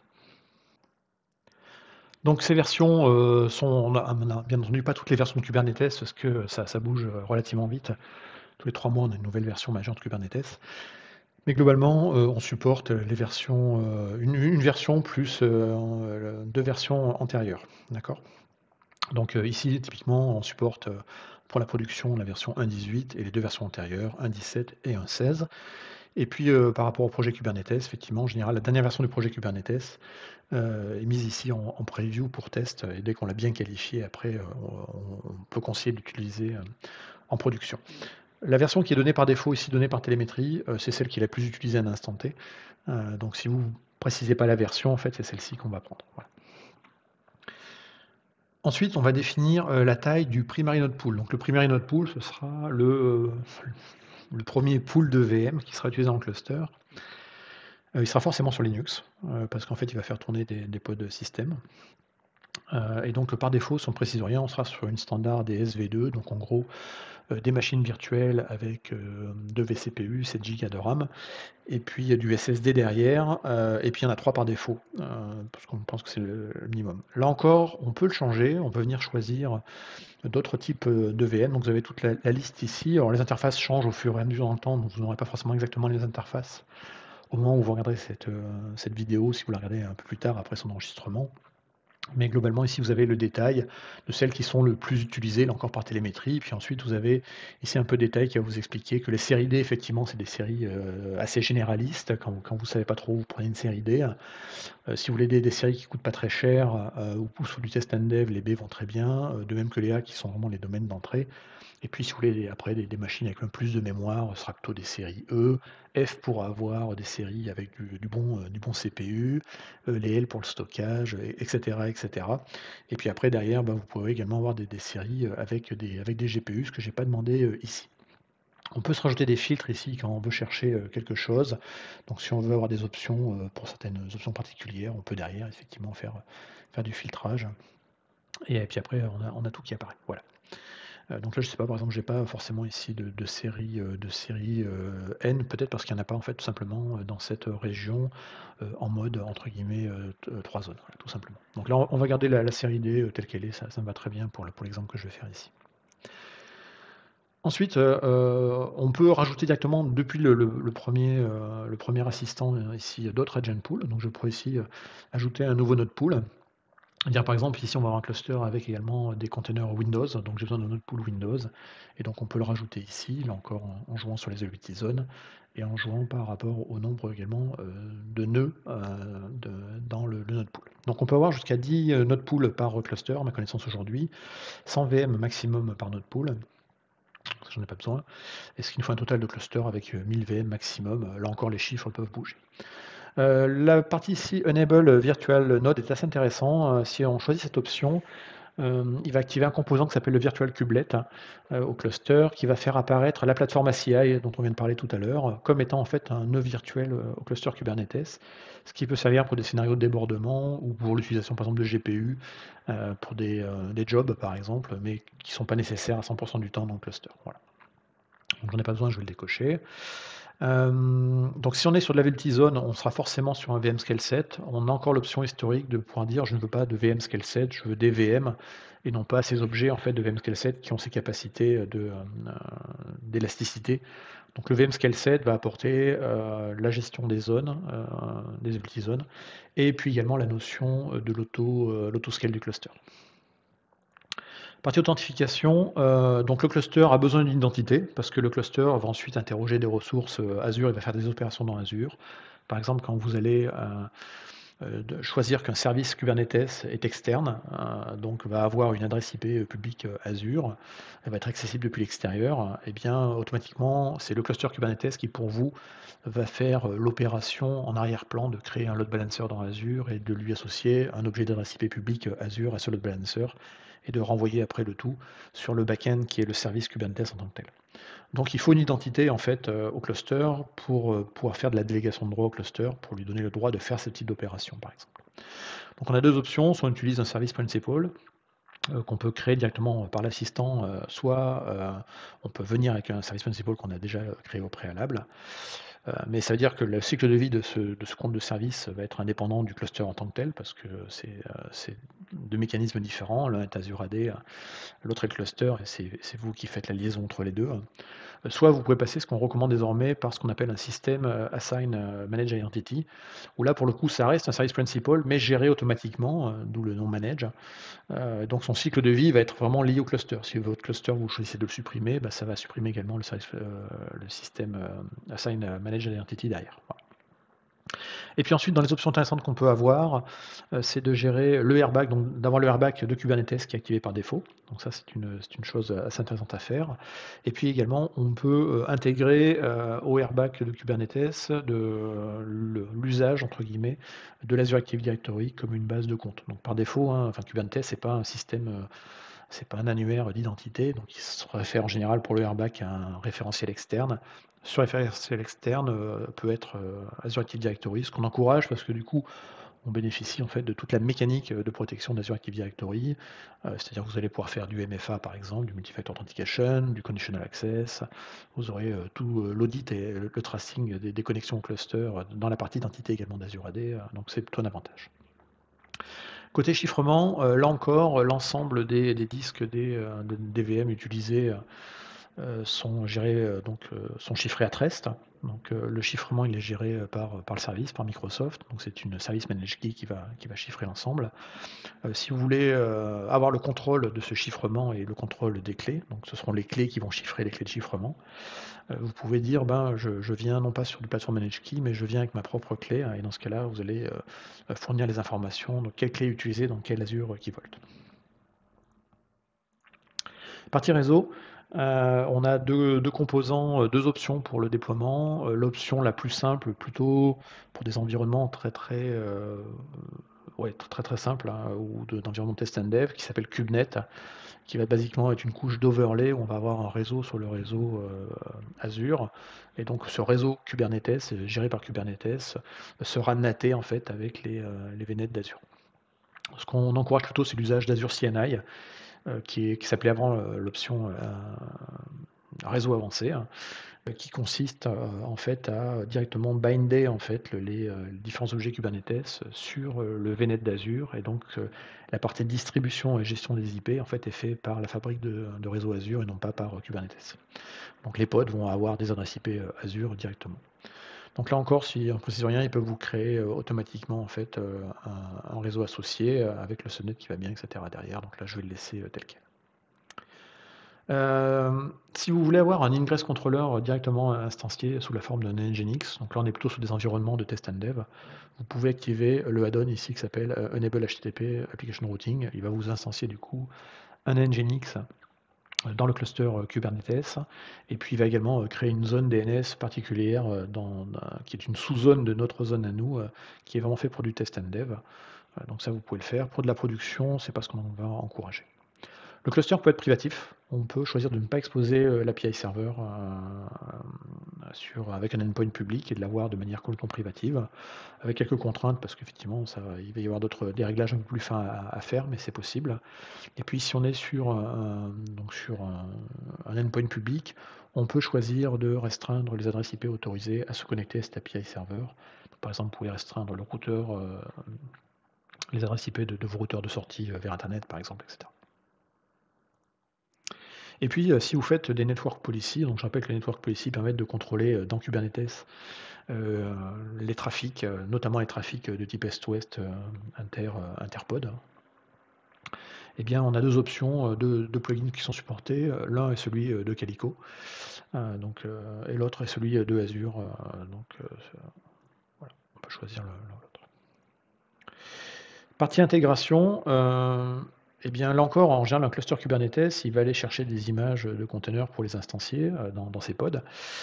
Donc ces versions on a bien entendu pas toutes les versions de Kubernetes parce que ça bouge relativement vite. Tous les 3 mois, on a une nouvelle version majeure de Kubernetes. Mais globalement, on supporte les versions, une version plus, 2 versions antérieures, d'accord? Donc, ici, typiquement, on supporte, pour la production, la version 1.18 et les 2 versions antérieures, 1.17 et 1.16. Et puis, par rapport au projet Kubernetes, effectivement, en général, la dernière version du projet Kubernetes, est mise ici en preview pour test, et dès qu'on l'a bien qualifié, après, on peut conseiller d'utiliser, en production. La version qui est donnée par défaut, ici donnée par télémétrie, c'est celle qui est la plus utilisée à un instant T. Donc si vous ne précisez pas la version, en fait, c'est celle-ci qu'on va prendre. Voilà. Ensuite, on va définir la taille du primary node pool. Donc le primary node pool, ce sera le premier pool de VM qui sera utilisé dans le cluster. Il sera forcément sur Linux, parce qu'en fait, il va faire tourner des pods système. Et donc par défaut, si on ne précise rien, on sera sur une standard des SV2, donc en gros, des machines virtuelles avec 2 vCPU, 7 Go de RAM, et puis il y a du SSD derrière, et puis il y en a 3 par défaut, parce qu'on pense que c'est le minimum. Là encore, on peut le changer, on peut venir choisir d'autres types de VM. Donc vous avez toute la liste ici. Alors les interfaces changent au fur et à mesure dans le temps, donc vous n'aurez pas forcément exactement les interfaces au moment où vous regarderez cette vidéo, si vous la regardez un peu plus tard après son enregistrement. Mais globalement, ici, vous avez le détail de celles qui sont le plus utilisées, là encore par télémétrie. Puis ensuite, vous avez ici un peu de détail qui va vous expliquer que les séries D, effectivement, c'est des séries assez généralistes. Quand vous ne savez pas trop, vous prenez une série D. Si vous voulez des séries qui ne coûtent pas très cher ou sur du test and dev, les B vont très bien. De même que les A qui sont vraiment les domaines d'entrée. Et puis, si vous voulez après des machines avec un plus de mémoire, ce sera plutôt des séries E. F pour avoir des séries avec du bon CPU, les L pour le stockage, etc., etc. Et puis après, derrière, bah, vous pouvez également avoir des séries avec des GPU, ce que je n'ai pas demandé ici. On peut se rajouter des filtres ici quand on veut chercher quelque chose. Donc si on veut avoir des options pour certaines options particulières, on peut derrière effectivement faire du filtrage. Et puis après, on a tout qui apparaît. Voilà. Donc là, je sais pas, par exemple, j'ai pas forcément ici de série N, peut-être parce qu'il y en a pas en fait tout simplement dans cette région en mode entre guillemets 3 zones, voilà, tout simplement. Donc là, on va garder la série D telle qu'elle est, ça me va très bien pour l'exemple que je vais faire ici. Ensuite, on peut rajouter directement depuis le premier assistant ici d'autres agent pools. Donc je pourrais ici ajouter un nouveau node pool. Dire par exemple, ici on va avoir un cluster avec également des containers Windows, donc j'ai besoin d'un node pool Windows, et donc on peut le rajouter ici, là encore en jouant sur les ability zones, et en jouant par rapport au nombre également de nœuds dans le node pool. Donc on peut avoir jusqu'à 10 node pools par cluster, à ma connaissance aujourd'hui, 100 VM maximum par node pool, ça j'en ai pas besoin, et ce qui nous fait un total de cluster avec 1000 VM maximum, là encore les chiffres peuvent bouger. La partie ici Enable Virtual Node est assez intéressant. Si on choisit cette option, il va activer un composant qui s'appelle le Virtual Kubelet au cluster, qui va faire apparaître la plateforme ACI dont on vient de parler tout à l'heure, comme étant en fait un nœud virtuel au cluster Kubernetes, ce qui peut servir pour des scénarios de débordement ou pour l'utilisation par exemple de GPU pour des jobs par exemple, mais qui ne sont pas nécessaires à 100% du temps dans le cluster. Voilà. Donc j'en ai pas besoin, je vais le décocher. Donc si on est sur de la Velty Zone, on sera forcément sur un VM Scale 7. On a encore l'option historique de pouvoir dire je ne veux pas de VM Scale 7, je veux des VM et non pas ces objets en fait de VM Scale 7 qui ont ces capacités d'élasticité. Donc le VM Scale 7 va apporter la gestion des zones, des Velty Zones, et puis également la notion de l'autoscale du cluster. Partie authentification, donc le cluster a besoin d'une identité parce que le cluster va ensuite interroger des ressources Azure, il va faire des opérations dans Azure. Par exemple, quand vous allez choisir qu'un service Kubernetes est externe, donc va avoir une adresse IP publique Azure, elle va être accessible depuis l'extérieur, et bien automatiquement c'est le cluster Kubernetes qui pour vous va faire l'opération en arrière-plan de créer un load balancer dans Azure et de lui associer un objet d'adresse IP publique Azure à ce load balancer et de renvoyer après le tout sur le back-end qui est le service Kubernetes en tant que tel. Donc il faut une identité en fait au cluster pour pouvoir faire de la délégation de droit au cluster, pour lui donner le droit de faire ce type d'opération par exemple. Donc on a deux options, soit on utilise un service principal qu'on peut créer directement par l'assistant, soit on peut venir avec un service principal qu'on a déjà créé au préalable. Mais ça veut dire que le cycle de vie de ce compte de service va être indépendant du cluster en tant que tel, parce que c'est 2 mécanismes différents. L'un est Azure AD, l'autre est le cluster, et c'est vous qui faites la liaison entre les deux. Soit vous pouvez passer ce qu'on recommande désormais par ce qu'on appelle un système Assign Manage Identity, où là pour le coup ça reste un service principal, mais géré automatiquement, d'où le nom Manage. Donc son cycle de vie va être vraiment lié au cluster. Si votre cluster vous choisissez de le supprimer, bah, ça va supprimer également le système Assign Manage Identity derrière. Voilà. Et puis ensuite, dans les options intéressantes qu'on peut avoir, c'est de gérer le airbag, donc d'avoir le airbag de Kubernetes qui est activé par défaut. Donc ça, c'est une chose assez intéressante à faire. Et puis également, on peut intégrer au airbag de Kubernetes l'usage, entre guillemets, de l'Azure Active Directory comme une base de compte. Donc par défaut, hein, enfin, Kubernetes, c'est pas un système, c'est pas un annuaire d'identité, donc il se réfère en général pour le airbag à un référentiel externe. Ce référentiel externe peut être Azure Active Directory, ce qu'on encourage parce que du coup, on bénéficie en fait de toute la mécanique de protection d'Azure Active Directory, c'est-à-dire que vous allez pouvoir faire du MFA par exemple, du Multi-Factor Authentication, du Conditional Access, vous aurez tout l'audit et le tracing des connexions au cluster dans la partie d'identité également d'Azure AD, donc c'est plutôt un avantage. Côté chiffrement, là encore, l'ensemble des disques des VM utilisés sont gérés, sont chiffrés à Trest. Donc le chiffrement il est géré par le service, par Microsoft. Donc c'est une service managed key qui va chiffrer l'ensemble. Si vous voulez avoir le contrôle de ce chiffrement et le contrôle des clés, donc ce seront les clés qui vont chiffrer les clés de chiffrement. Vous pouvez dire, ben, je viens non pas sur du plateforme managed key, mais je viens avec ma propre clé. Et dans ce cas-là, vous allez fournir les informations, donc quelle clé utiliser dans quel Azure Key Vault. Partie réseau, on a deux composants, deux options pour le déploiement. L'option la plus simple, plutôt pour des environnements très simples, hein, ou d'environnement test and dev, qui s'appelle KubeNet, qui va basiquement être une couche d'overlay où on va avoir un réseau sur le réseau Azure. Et donc ce réseau Kubernetes, géré par Kubernetes, sera naté en fait avec les VNet d'Azure. Ce qu'on encourage plutôt, c'est l'usage d'Azure CNI, qui s'appelait avant l'option réseau avancé, hein, qui consiste en fait à directement binder en fait les différents objets Kubernetes sur le VNet d'Azure, et donc la partie distribution et gestion des IP en fait est faite par la fabrique de réseau Azure et non pas par Kubernetes. Donc les pods vont avoir des adresses IP Azure directement. Donc là encore, si on ne précise rien, ils peuvent vous créer automatiquement en fait un réseau associé avec le subnet qui va bien, etc. derrière. Donc là, je vais le laisser tel quel. Si vous voulez avoir un ingress controller directement instancié sous la forme d'un Nginx, donc là on est plutôt sur des environnements de test and dev, vous pouvez activer le add-on ici qui s'appelle Enable HTTP Application Routing. Il va vous instancier du coup un Nginx dans le cluster Kubernetes, et puis il va également créer une zone DNS particulière qui est une sous-zone de notre zone à nous, qui est vraiment fait pour du test and dev. Donc ça vous pouvez le faire. Pour de la production, c'est pas ce qu'on va encourager. Le cluster peut être privatif. On peut choisir de ne pas exposer l'API server avec un endpoint public et de l'avoir de manière complètement privative, avec quelques contraintes parce qu'effectivement il va y avoir des réglages un peu plus fins à faire, mais c'est possible. Et puis si on est sur un endpoint public, on peut choisir de restreindre les adresses IP autorisées à se connecter à cet API server. Donc, par exemple, vous pouvez restreindre le routeur, les adresses IP de vos routeurs de sortie vers Internet, par exemple, etc. Et puis, si vous faites des network policy, donc je rappelle que les network policy permettent de contrôler dans Kubernetes les trafics, notamment les trafics de type Est-Ouest interpod. Eh bien, on a deux options, deux plugins qui sont supportés. L'un est celui de Calico, et l'autre est celui de Azure. Voilà, on peut choisir l'un ou l'autre. Partie intégration, eh bien, là encore, en général, un cluster Kubernetes, il va aller chercher des images de containers pour les instancier dans ses pods.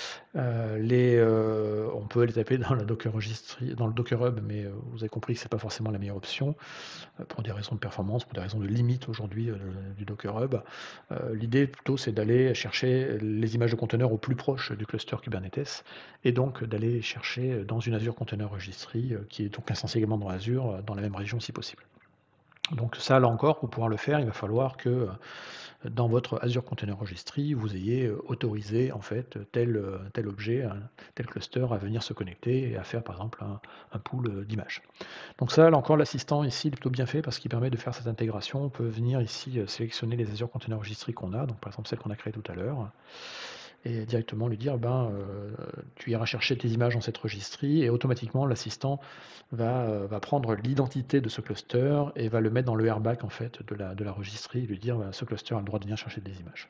On peut les taper dans le Docker Hub, mais vous avez compris que ce n'est pas forcément la meilleure option pour des raisons de performance, pour des raisons de limite aujourd'hui du Docker Hub. L'idée plutôt, c'est d'aller chercher les images de containers au plus proche du cluster Kubernetes, et donc d'aller chercher dans une Azure Container Registry, qui est donc instanciée également dans Azure, dans la même région si possible. Donc ça, là encore, pour pouvoir le faire, il va falloir que dans votre Azure Container Registry, vous ayez autorisé en fait tel objet, tel cluster à venir se connecter et à faire par exemple un pool d'images. Donc ça, là encore, l'assistant ici, il est plutôt bien fait parce qu'il permet de faire cette intégration. On peut venir ici sélectionner les Azure Container Registry qu'on a, donc par exemple celle qu'on a créée tout à l'heure, et directement lui dire, tu iras chercher tes images dans cette registry, et automatiquement l'assistant va prendre l'identité de ce cluster et va le mettre dans le RBAC en fait de la registry et lui dire, ce cluster a le droit de venir chercher des images.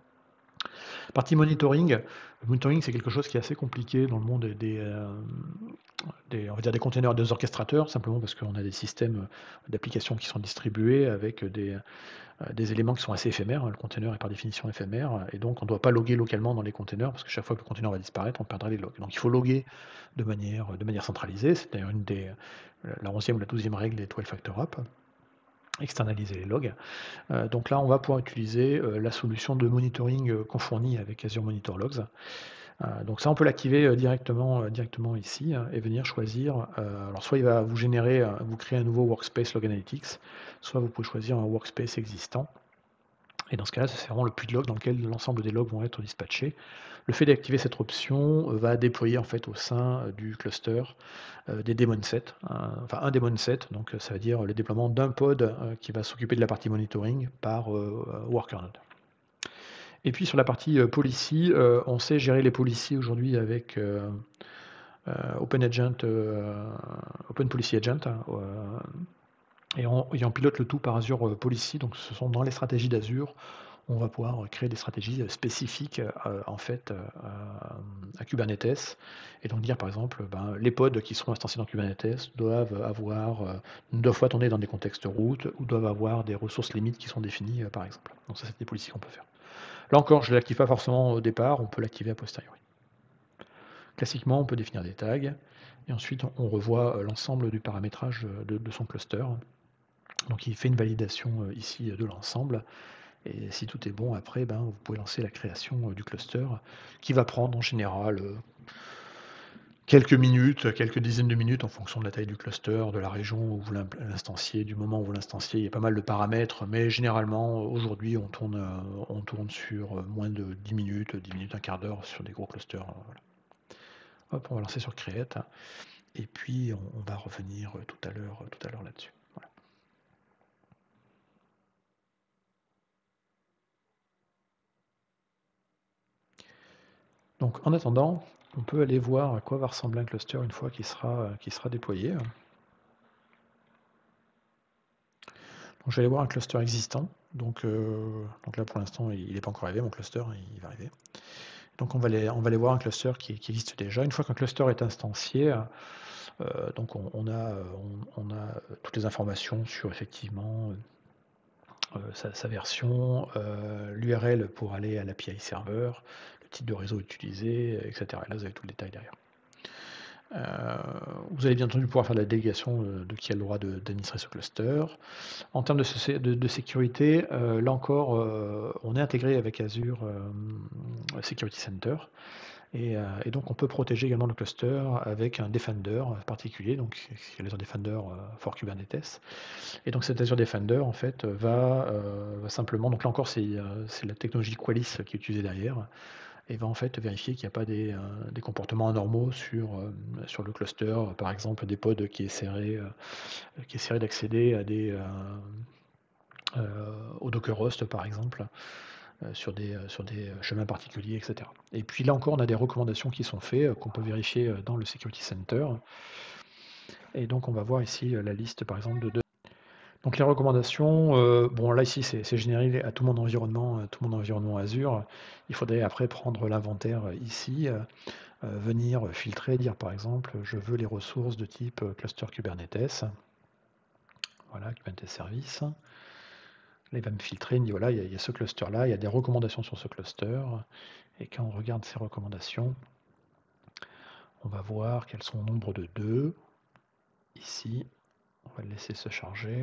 Partie monitoring. Le monitoring, c'est quelque chose qui est assez compliqué dans le monde on va dire des containers, des orchestrateurs, simplement parce qu'on a des systèmes d'applications qui sont distribués avec des éléments qui sont assez éphémères. Le container est par définition éphémère, et donc on ne doit pas loguer localement dans les containers, parce que chaque fois que le container va disparaître, on perdra les logs. Donc il faut loguer de manière centralisée. C'est d'ailleurs la 11e ou la 12e règle des 12 Factor App, externaliser les logs. Donc là, on va pouvoir utiliser la solution de monitoring qu'on fournit avec Azure Monitor Logs. Donc ça, on peut l'activer directement ici, et venir choisir. Alors soit il va vous vous créer un nouveau workspace Log Analytics, soit vous pouvez choisir un workspace existant. Et dans ce cas-là, c'est vraiment le puits de log dans lequel l'ensemble des logs vont être dispatchés. Le fait d'activer cette option va déployer en fait au sein du cluster des daemon sets, enfin un daemon set, donc ça veut dire le déploiement d'un pod qui va s'occuper de la partie monitoring par worker node. Et puis sur la partie policy, on sait gérer les policies aujourd'hui avec Open Policy Agent, et on pilote le tout par Azure Policy. Donc ce sont dans les stratégies d'Azure, on va pouvoir créer des stratégies spécifiques en fait à Kubernetes, et donc dire par exemple les pods qui seront instanciés dans Kubernetes doivent tourner dans des contextes root, ou doivent avoir des ressources limites qui sont définies par exemple. Donc ça, c'est des policies qu'on peut faire. Là encore, je ne l'active pas forcément au départ, on peut l'activer a posteriori. Classiquement, on peut définir des tags, et ensuite on revoit l'ensemble du paramétrage de son cluster. Donc il fait une validation ici de l'ensemble, et si tout est bon, après, vous pouvez lancer la création du cluster, qui va prendre en général quelques minutes, quelques dizaines de minutes en fonction de la taille du cluster, de la région où vous l'instanciez, du moment où vous l'instanciez. Il y a pas mal de paramètres, mais généralement, aujourd'hui, on tourne sur moins de 10 minutes, un quart d'heure sur des gros clusters. Voilà. Hop, on va lancer sur Create, et puis on va revenir tout à l'heure là-dessus. Voilà. Donc en attendant, on peut aller voir à quoi va ressembler un cluster une fois qu'il sera déployé. Donc je vais aller voir un cluster existant. Donc là pour l'instant il n'est pas encore arrivé, mon cluster, il va arriver. Donc on va aller voir un cluster qui existe déjà. Une fois qu'un cluster est instancié, donc on a toutes les informations sur effectivement sa version, l'URL pour aller à l'API serveur, le type de réseau utilisé, etc. Et là vous avez tout le détail derrière. Vous allez bien entendu pouvoir faire de la délégation de qui a le droit d'administrer ce cluster. En termes de sécurité, là encore, on est intégré avec Azure Security Center, et donc on peut protéger également le cluster avec un Defender particulier, donc c'est l'Azure Defender for Kubernetes. Et donc cet Azure Defender en fait va simplement, donc là encore c'est la technologie Qualys qui est utilisée derrière, et va en fait vérifier qu'il n'y a pas des comportements anormaux sur le cluster, par exemple des pods qui essaieraient d'accéder au Docker Host par exemple, sur des chemins particuliers, etc. Et puis là encore, on a des recommandations qui sont faites, qu'on peut vérifier dans le Security Center. Et donc on va voir ici la liste par exemple de... Donc les recommandations, bon là ici c'est généré à tout mon environnement Azure. Il faudrait après prendre l'inventaire ici, venir filtrer, dire par exemple je veux les ressources de type cluster Kubernetes. Voilà, Kubernetes Service. Là, il va me filtrer, il me dit voilà, il y a ce cluster-là, il y a des recommandations sur ce cluster. Et quand on regarde ces recommandations, on va voir qu'elles sont au nombre de 2. Ici, on va le laisser se charger.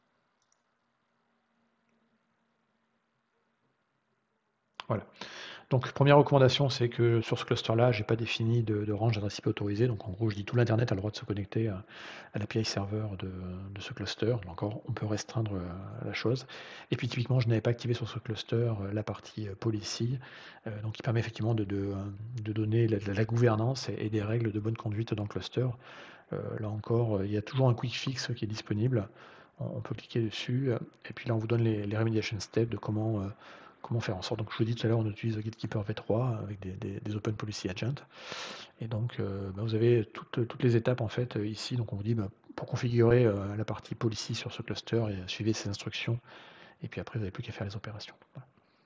Voilà. Donc première recommandation, c'est que sur ce cluster-là, j'ai pas défini de range d'adresse IP autorisée. Donc en gros, je dis tout l'internet a le droit de se connecter à l'API serveur de ce cluster. Donc encore, on peut restreindre la chose. Et puis typiquement, je n'avais pas activé sur ce cluster la partie policy, donc qui permet effectivement de donner la gouvernance et des règles de bonne conduite dans le cluster. Là encore, il y a toujours un quick fix qui est disponible. On peut cliquer dessus, et puis là, on vous donne les remediation steps de comment faire en sorte. Donc, je vous ai dit tout à l'heure, on utilise Gatekeeper V3 avec des Open Policy Agents. Et donc, vous avez toutes les étapes en fait ici. Donc, on vous dit pour configurer la partie policy sur ce cluster, et suivez ces instructions. Et puis après, vous n'avez plus qu'à faire les opérations. Voilà.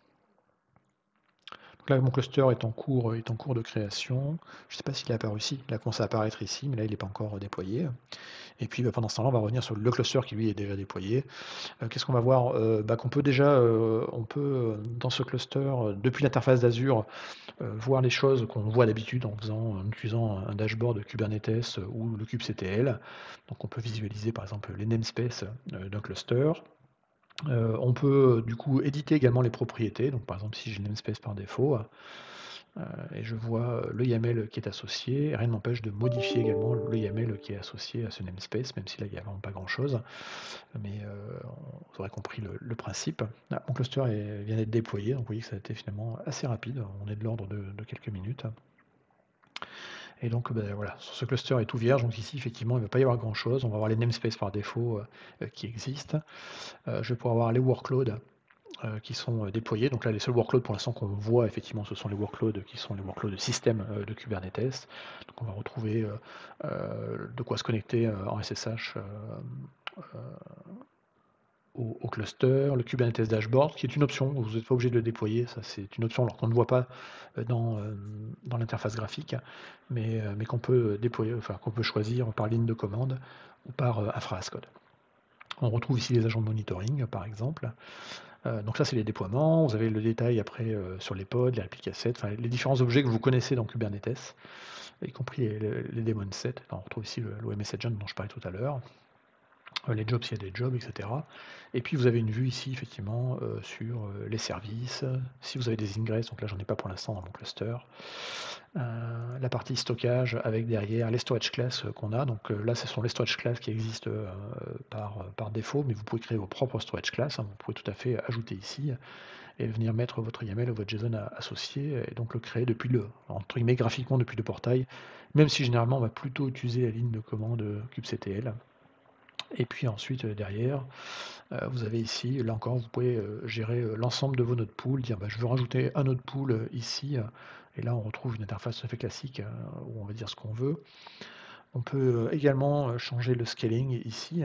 Donc là, mon cluster est en cours de création. Je ne sais pas s'il est apparu ici. Il a commencé à apparaître ici, mais là, il n'est pas encore déployé. Et puis pendant ce temps-là, on va revenir sur le cluster qui lui est déjà déployé. Qu'est-ce qu'on va voir? Qu'on peut déjà, dans ce cluster, depuis l'interface d'Azure, voir les choses qu'on voit d'habitude en utilisant un dashboard de Kubernetes ou le kubectl. Donc on peut visualiser par exemple les namespaces d'un cluster. On peut du coup éditer également les propriétés. Donc par exemple si j'ai le namespace par défaut, et je vois le YAML qui est associé. Rien ne m'empêche de modifier également le YAML qui est associé à ce namespace, même si là il n'y a vraiment pas grand chose. Mais vous aurez compris le principe. Là, mon cluster vient d'être déployé, donc vous voyez que ça a été finalement assez rapide. On est de l'ordre de quelques minutes. Et donc voilà, ce cluster est tout vierge, donc ici effectivement il ne va pas y avoir grand chose. On va avoir les namespaces par défaut qui existent. Je vais pouvoir avoir les workloads qui sont déployés. Donc là, les seuls workloads pour l'instant qu'on voit, effectivement, ce sont les workloads qui sont les workloads de système de Kubernetes. Donc on va retrouver de quoi se connecter en SSH au cluster, le Kubernetes Dashboard, qui est une option, vous n'êtes pas obligé de le déployer, ça c'est une option alors qu'on ne voit pas dans l'interface graphique, mais qu'on peut déployer, enfin qu'on peut choisir par ligne de commande ou par infra as code. On retrouve ici les agents de monitoring, par exemple. Donc ça, c'est les déploiements. Vous avez le détail après sur les pods, les répliques assets, enfin, les différents objets que vous connaissez dans Kubernetes, y compris les daemon sets. On retrouve ici l'OMS Agent dont je parlais tout à l'heure. Les jobs s'il y a des jobs, etc. Et puis vous avez une vue ici, effectivement, sur les services. Si vous avez des ingress, donc là, j'en ai pas pour l'instant dans mon cluster. La partie stockage avec derrière les storage classes qu'on a. Donc là, ce sont les storage classes qui existent par défaut, mais vous pouvez créer vos propres storage classes. Vous pouvez tout à fait ajouter ici et venir mettre votre YAML ou votre JSON associé et donc le créer depuis entre guillemets, graphiquement depuis le portail, même si généralement on va plutôt utiliser la ligne de commande kubectl. Et puis ensuite derrière, vous avez ici, là encore, vous pouvez gérer l'ensemble de vos node pools, dire je veux rajouter un node pool ici, et là on retrouve une interface tout à fait classique où on va dire ce qu'on veut. On peut également changer le scaling ici,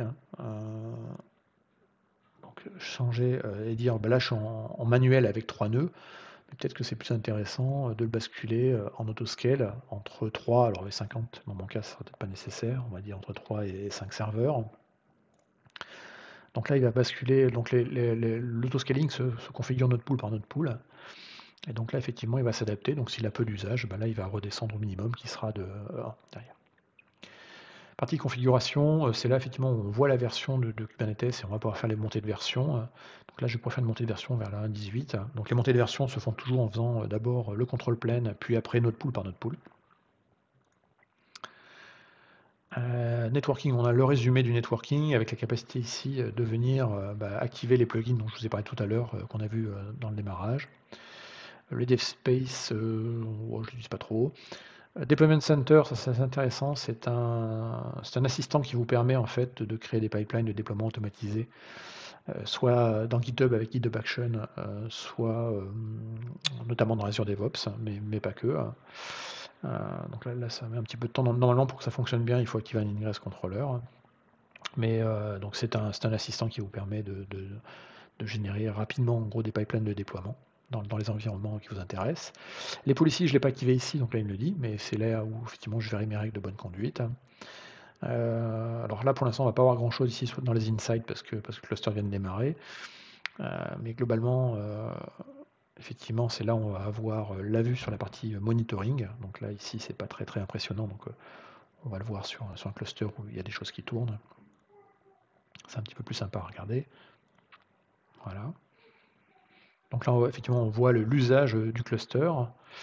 donc changer et dire là je suis en manuel avec 3 nœuds, mais peut-être que c'est plus intéressant de le basculer en autoscale entre 3, alors les 50 dans mon cas ça sera peut-être pas nécessaire, on va dire entre 3 et 5 serveurs. Donc là, il va basculer, donc l'autoscaling se configure node pool par node pool. Et donc là, effectivement, il va s'adapter. Donc s'il a peu d'usage, là, il va redescendre au minimum qui sera de 1 derrière. Partie configuration, c'est là, effectivement, où on voit la version de Kubernetes et on va pouvoir faire les montées de version. Donc là, je pourrais faire une montée de version vers la 1.18. Donc les montées de version se font toujours en faisant d'abord le control plane, puis après node pool par node pool. Networking, on a le résumé du networking avec la capacité ici de venir activer les plugins dont je vous ai parlé tout à l'heure, qu'on a vu dans le démarrage. Le dev space, je ne l'utilise pas trop. Deployment Center, ça c'est intéressant, c'est un assistant qui vous permet en fait de créer des pipelines de déploiement automatisés, soit dans GitHub avec GitHub Action, soit notamment dans Azure DevOps, mais pas que. Donc là, ça met un petit peu de temps. Normalement, pour que ça fonctionne bien, il faut activer un ingress controller. Mais donc c'est un assistant qui vous permet de générer rapidement en gros des pipelines de déploiement dans les environnements qui vous intéressent. Les policies, je ne l'ai pas activé ici, donc là il me le dit, mais c'est là où effectivement je verrai mes règles de bonne conduite. Alors là pour l'instant on ne va pas avoir grand chose ici dans les insights parce que le cluster vient de démarrer. Mais globalement, effectivement c'est là où on va avoir la vue sur la partie monitoring. Donc là ici c'est pas très très impressionnant, donc on va le voir sur un cluster où il y a des choses qui tournent. C'est un petit peu plus sympa à regarder. Voilà. Donc là, effectivement, on voit l'usage du cluster,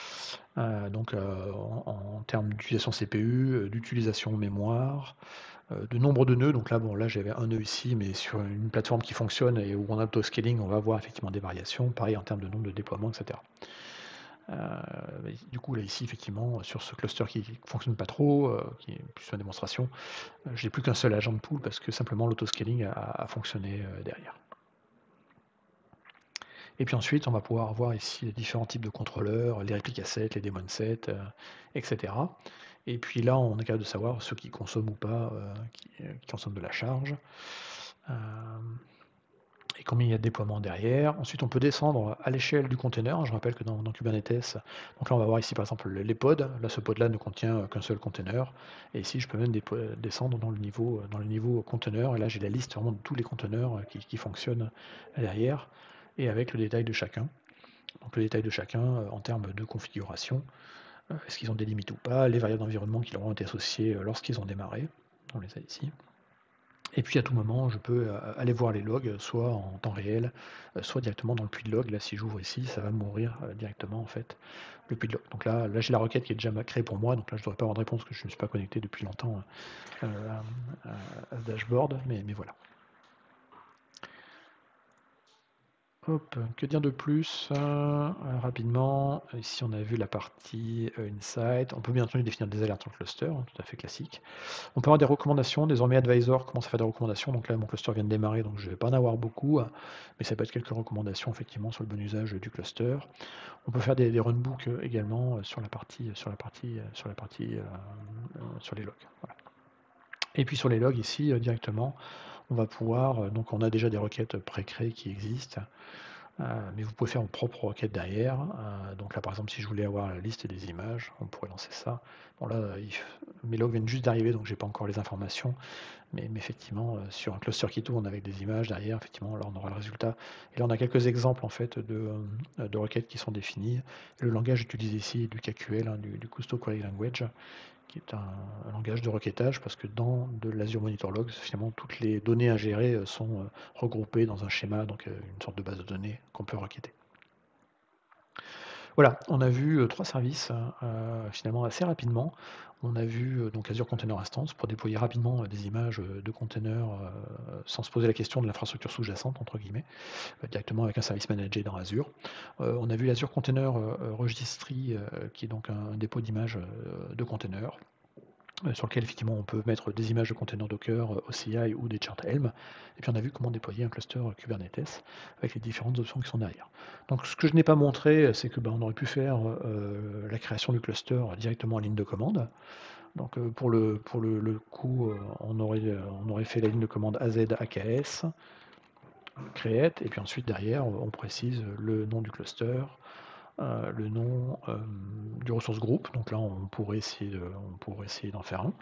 en termes d'utilisation CPU, d'utilisation mémoire, de nombre de nœuds. Donc là, bon, là j'avais un nœud ici, mais sur une plateforme qui fonctionne et où on a auto-scaling, on va voir effectivement des variations. Pareil en termes de nombre de déploiements, etc. Du coup, là, ici, effectivement, sur ce cluster qui ne fonctionne pas trop, qui est plus une démonstration, je n'ai plus qu'un seul agent de pool parce que simplement l'autoscaling a fonctionné derrière. Et puis ensuite, on va pouvoir voir ici les différents types de contrôleurs, les répliques sets, les daemon sets, etc. Et puis là, on est capable de savoir ceux qui consomment ou pas, qui consomment de la charge. Euh, et combien il y a de déploiements derrière. Ensuite, on peut descendre à l'échelle du container. Je rappelle que dans Kubernetes, donc là, on va voir ici par exemple les pods. Là, ce pod-là ne contient qu'un seul container. Et ici, je peux même descendre dans le niveau container. Et là, j'ai la liste vraiment de tous les conteneurs qui fonctionnent derrière et avec le détail de chacun. Donc le détail de chacun en termes de configuration, est-ce qu'ils ont des limites ou pas, les variables d'environnement qui leur ont été associées lorsqu'ils ont démarré, on les a ici. Et puis à tout moment, je peux aller voir les logs, soit en temps réel, soit directement dans le puits de log. Là, si j'ouvre ici, ça va m'ouvrir directement en fait le puits de log. Donc là j'ai la requête qui est déjà créée pour moi, donc là je ne devrais pas avoir de réponse parce que je ne me suis pas connecté depuis longtemps à ce dashboard, mais voilà. Hop, que dire de plus rapidement, ici on a vu la partie Insight. On peut bien entendu définir des alertes en cluster, tout à fait classique. On peut avoir des recommandations, désormais Advisor commence à faire des recommandations, donc là mon cluster vient de démarrer, donc je ne vais pas en avoir beaucoup, mais ça peut être quelques recommandations effectivement sur le bon usage du cluster. On peut faire des runbooks également sur les logs. Voilà. Et puis sur les logs ici directement, on va pouvoir, donc on a déjà des requêtes pré-créées qui existent. Mais vous pouvez faire une propre requête derrière. Donc là, par exemple, si je voulais avoir la liste des images, on pourrait lancer ça. Bon là, mes logs viennent juste d'arriver, donc j'ai pas encore les informations. Mais effectivement, sur un cluster qui tourne avec des images derrière, effectivement, là, on aura le résultat. Et là, on a quelques exemples en fait de requêtes qui sont définies. Le langage utilisé ici est du KQL, du Kusto Query Language, qui est un langage de requêtage, parce que dans de l'Azure Monitor Logs, finalement, toutes les données à gérer sont regroupées dans un schéma, donc une sorte de base de données qu'on peut requêter. Voilà, on a vu 3 services finalement assez rapidement. On a vu donc Azure Container Instance pour déployer rapidement des images de containers sans se poser la question de l'infrastructure sous-jacente, entre guillemets, directement avec un service managé dans Azure. On a vu l'Azure Container Registry, qui est donc un dépôt d'images de containers, sur lequel effectivement on peut mettre des images de containers Docker, OCI ou des charts Helm. Et puis on a vu comment déployer un cluster Kubernetes avec les différentes options qui sont derrière. Donc ce que je n'ai pas montré, c'est que on aurait pu faire la création du cluster directement en ligne de commande. Donc pour le coup, on aurait fait la ligne de commande AZ AKS, create, et puis ensuite derrière on précise le nom du cluster, le nom du ressource groupe. Donc là on pourrait essayer d'en faire un.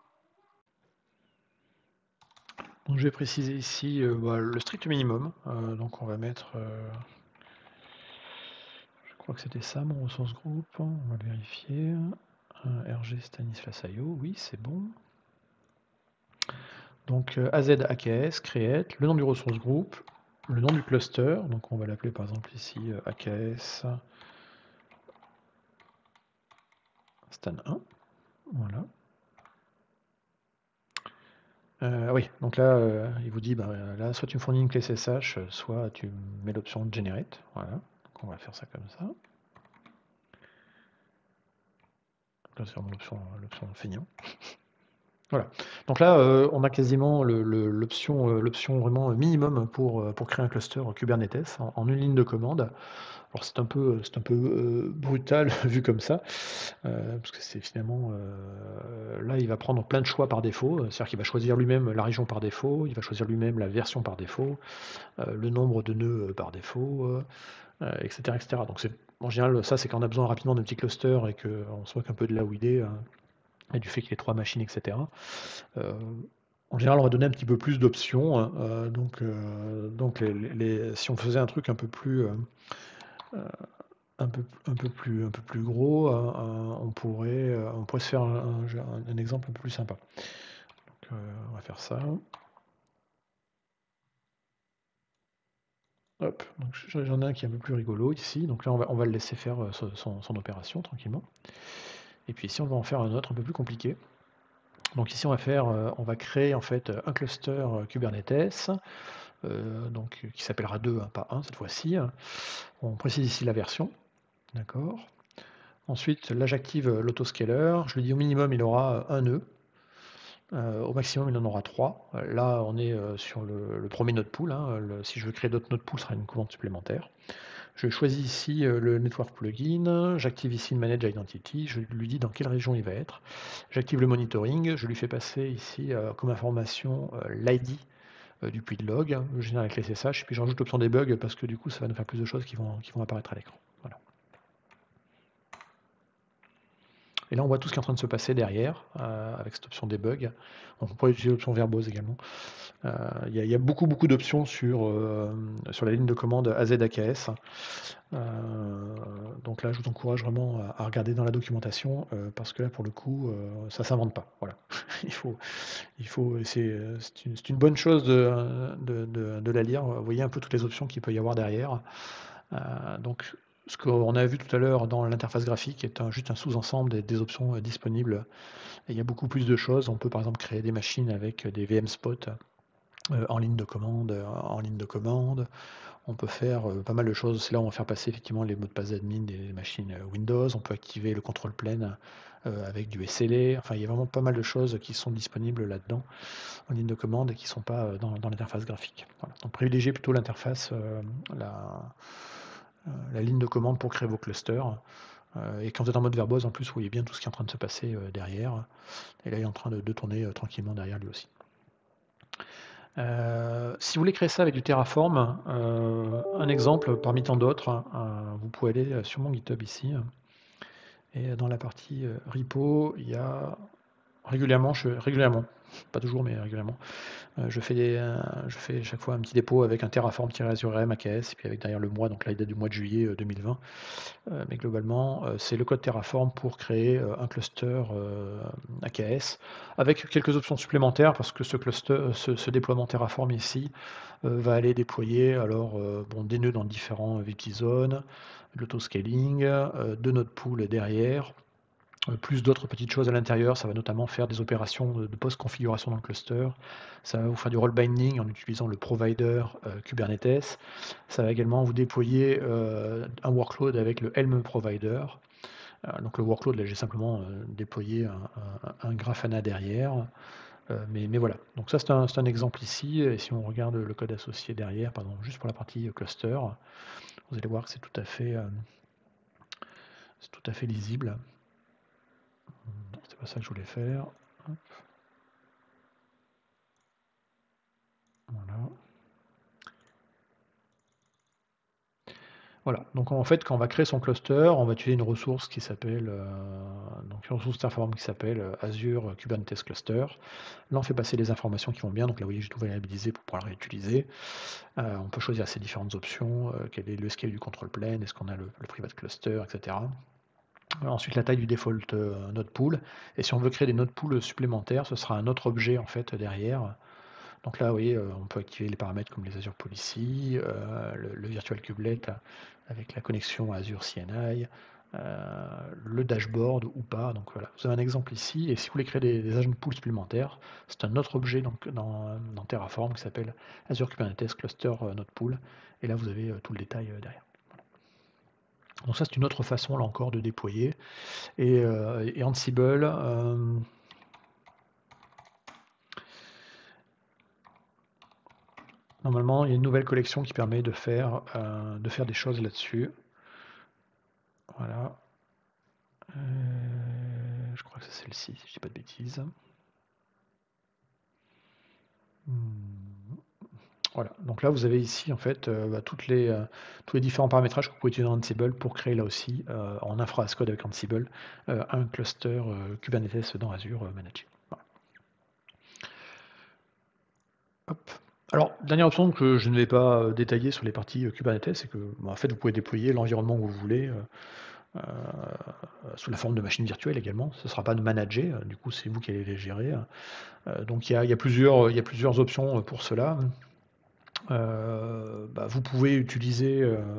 Donc je vais préciser ici le strict minimum. Donc on va mettre, je crois que c'était ça mon ressource groupe. On va le vérifier. RG Stanislas.io, oui c'est bon. Donc AZ AKS, create, le nom du ressource groupe, le nom du cluster. Donc on va l'appeler par exemple ici AKS Stan 1. Voilà. Oui, donc là, il vous dit, là, soit tu me fournis une clé SSH, soit tu mets l'option generate. Voilà, donc on va faire ça comme ça. Là, c'est vraiment l'option feignant. Voilà. Donc là, on a quasiment l'option vraiment minimum pour créer un cluster Kubernetes en une ligne de commande. Alors c'est un peu brutal vu comme ça, parce que c'est finalement là, il va prendre plein de choix par défaut. C'est-à-dire qu'il va choisir lui-même la région par défaut, il va choisir lui-même la version par défaut, le nombre de nœuds par défaut, etc., etc. Donc en général, ça c'est quand on a besoin rapidement d'un petit cluster et qu'on se moque un peu de là où il est, et du fait qu'il y ait 3 machines, etc. En général, on va donner un petit peu plus d'options, donc si on faisait un truc un peu plus, un peu plus gros, on pourrait se faire un exemple un peu plus sympa. Donc on va faire ça. Hop, donc j'en ai un qui est un peu plus rigolo ici. Donc là, on va le laisser faire son opération tranquillement. Et puis ici, on va en faire un autre un peu plus compliqué. Donc ici, on va créer en fait un cluster Kubernetes, donc, qui s'appellera 2, hein, pas 1 cette fois-ci. On précise ici la version, d'accord. Ensuite, là, j'active l'autoscaler. Je lui dis au minimum, il aura un nœud. Au maximum, il en aura 3. Là, on est sur le premier node pool, hein. Si je veux créer d'autres node pool, ce sera une commande supplémentaire. Je choisis ici le network plugin, j'active ici le manage identity, je lui dis dans quelle région il va être. J'active le monitoring, je lui fais passer ici comme information l'ID du puits de log, je génère avec les SSH, et puis je rajoute l'option des bugs parce que du coup ça va nous faire plus de choses qui vont apparaître à l'écran. Voilà. Et là, on voit tout ce qui est en train de se passer derrière, avec cette option debug. On pourrait utiliser l'option verbose également. Il y a beaucoup d'options sur la ligne de commande AZ-AKS. Donc là, je vous encourage vraiment à regarder dans la documentation, parce que là, pour le coup, ça ne s'invente pas. Voilà. C'est une bonne chose de la lire. Vous voyez un peu toutes les options qu'il peut y avoir derrière. Donc, ce qu'on a vu tout à l'heure dans l'interface graphique est juste un sous-ensemble des options disponibles. Et il y a beaucoup plus de choses. On peut par exemple créer des machines avec des VM spots en ligne de commande. On peut faire pas mal de choses. C'est là où on va faire passer effectivement les mots de passe admin des machines Windows. On peut activer le contrôle plane avec du SLA. Enfin, il y a vraiment pas mal de choses qui sont disponibles là-dedans en ligne de commande et qui ne sont pas dans l'interface graphique. Voilà. Donc privilégiez plutôt l'interface, la ligne de commande pour créer vos clusters. Et quand vous êtes en mode verbose, en plus, vous voyez bien tout ce qui est en train de se passer derrière. Et là, il est en train de tourner tranquillement derrière lui aussi. Si vous voulez créer ça avec du Terraform, un exemple parmi tant d'autres, vous pouvez aller sur mon GitHub ici. Et dans la partie repo, il y a régulièrement, pas toujours, mais régulièrement, je fais chaque fois un petit dépôt avec un Terraform-Azure AKS, et puis avec derrière le mois, donc là il date du mois de juillet 2020. Mais globalement, c'est le code Terraform pour créer un cluster AKS, avec quelques options supplémentaires, parce que ce déploiement Terraform ici va aller déployer des nœuds dans différents VP zones, l'autoscaling, 2 node pools derrière, plus d'autres petites choses à l'intérieur. Ça va notamment faire des opérations de post-configuration dans le cluster. Ça va vous faire du role binding en utilisant le provider Kubernetes. Ça va également vous déployer un workload avec le Helm provider. Donc le workload, là j'ai simplement déployé un Grafana derrière. Mais voilà, donc ça c'est un exemple ici. Et si on regarde le code associé derrière, pardon, juste pour la partie cluster, vous allez voir que c'est tout à fait lisible. Non, c'est pas ça que je voulais faire. Hop. Voilà. Voilà, donc en fait, quand on va créer son cluster, on va utiliser une ressource qui s'appelle, donc une ressource Terraform qui s'appelle Azure Kubernetes Cluster. Là, on fait passer les informations qui vont bien, donc là, vous voyez, j'ai tout variabilisé pour pouvoir le réutiliser. On peut choisir ces différentes options, quel est le scale du control plane, est-ce qu'on a le private cluster, etc. Ensuite, la taille du default node pool, et si on veut créer des node pools supplémentaires, ce sera un autre objet en fait derrière. Donc là, vous voyez, on peut activer les paramètres comme les Azure Policy, le Virtual Kubelet avec la connexion à Azure CNI, le dashboard ou pas. Donc voilà, vous avez un exemple ici. Et si vous voulez créer des agent pools supplémentaires, c'est un autre objet dans Terraform qui s'appelle Azure Kubernetes Cluster Node Pool. Et là, vous avez tout le détail derrière. Donc ça, c'est une autre façon, là encore, de déployer. Et Ansible, normalement, il y a une nouvelle collection qui permet de faire des choses là-dessus. Voilà. Je crois que c'est celle-ci, si je dis pas de bêtises. Voilà, donc là vous avez ici en fait tous les différents paramétrages que vous pouvez utiliser dans Ansible pour créer là aussi en infra as code avec Ansible un cluster Kubernetes dans Azure managé. Voilà. Hop. Alors, dernière option que je ne vais pas détailler sur les parties Kubernetes, c'est que en fait vous pouvez déployer l'environnement que vous voulez sous la forme de machines virtuelles également. Ce ne sera pas de manager, du coup c'est vous qui allez les gérer. Donc il y a plusieurs options pour cela. Vous pouvez utiliser,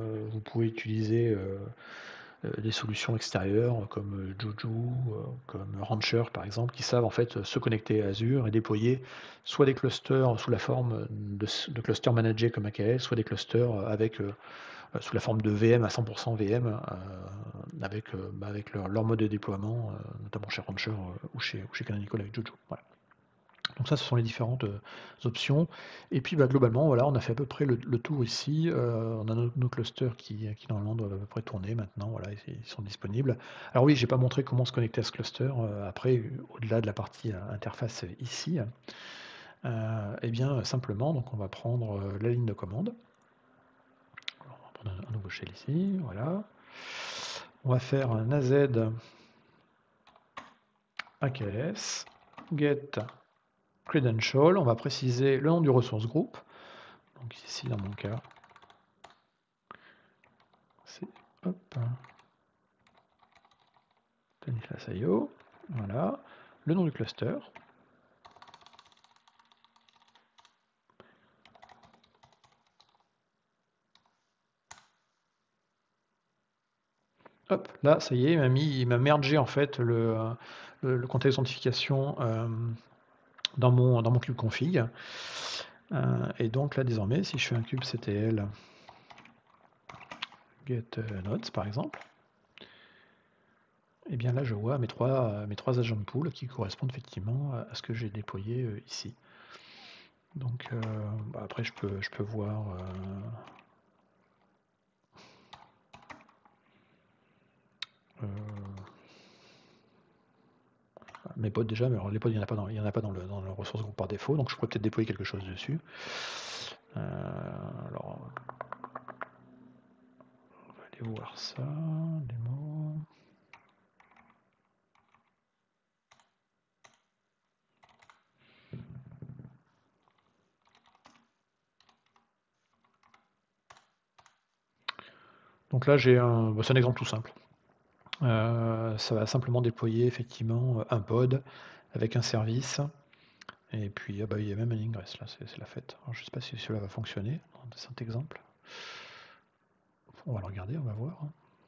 des solutions extérieures comme, Juju, comme Rancher par exemple, qui savent en fait, se connecter à Azure et déployer soit des clusters sous la forme de clusters managés comme AKS, soit des clusters, sous la forme de VM à 100 VM, avec leur mode de déploiement, notamment chez Rancher, ou chez Canonical avec Juju. Voilà. Donc ça, ce sont les différentes, options. Et puis, globalement, voilà, on a fait à peu près le tour ici. On a nos clusters qui normalement doivent à peu près tourner maintenant. Voilà, ils sont disponibles. Alors oui, j'ai pas montré comment se connecter à ce cluster. Après, au-delà de la partie, interface, ici, et bien, simplement, donc on va prendre, la ligne de commande. On va prendre un nouveau shell ici, voilà. On va faire un AZ AKS get credential. On va préciser le nom du resource group. Donc ici, dans mon cas, c'est hop, Stanislas.io, voilà, le nom du cluster. Hop, là, ça y est, il m'a mergé en fait le contexte d'authentification, dans mon cube config. Et donc là, désormais, si je fais un kubectl get nodes par exemple, et bien là, je vois mes trois agents de pool qui correspondent effectivement à ce que j'ai déployé, ici. Donc, après, je peux voir. Euh, mes pods déjà, mais alors les pods, il n'y en a pas dans le ressource groupe par défaut, donc je pourrais peut-être déployer quelque chose dessus. Alors, on va aller voir ça, démo. Donc là, c'est un exemple tout simple. Ça va simplement déployer effectivement un pod avec un service. Et puis, il y a même un ingress là, c'est la fête. Alors, je ne sais pas si cela va fonctionner dans cet exemple. On va le regarder, on va voir.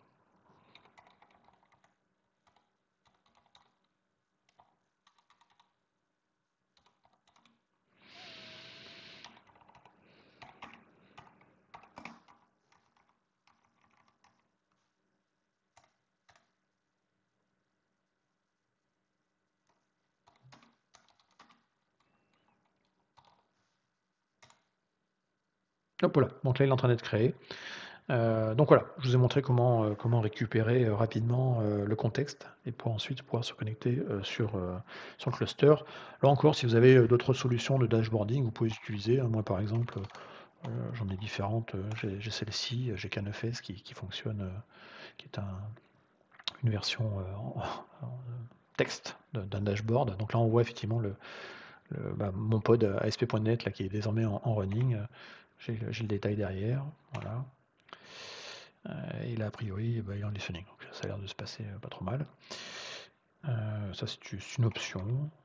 Hop, voilà. Donc là, il est en train d'être créé. Donc voilà, je vous ai montré comment récupérer, rapidement, le contexte et pour ensuite pouvoir se connecter, sur le cluster. Là encore, si vous avez, d'autres solutions de dashboarding, vous pouvez les utiliser, hein. Moi, par exemple, j'en ai différentes. J'ai celle-ci, j'ai K9S qui fonctionne, qui est une version, en texte d'un dashboard. Donc là, on voit effectivement mon pod ASP.NET là, qui est désormais en running. J'ai le détail derrière. Voilà. Et là, a priori, il est en listening. Donc ça a l'air de se passer, pas trop mal. Ça, c'est une option.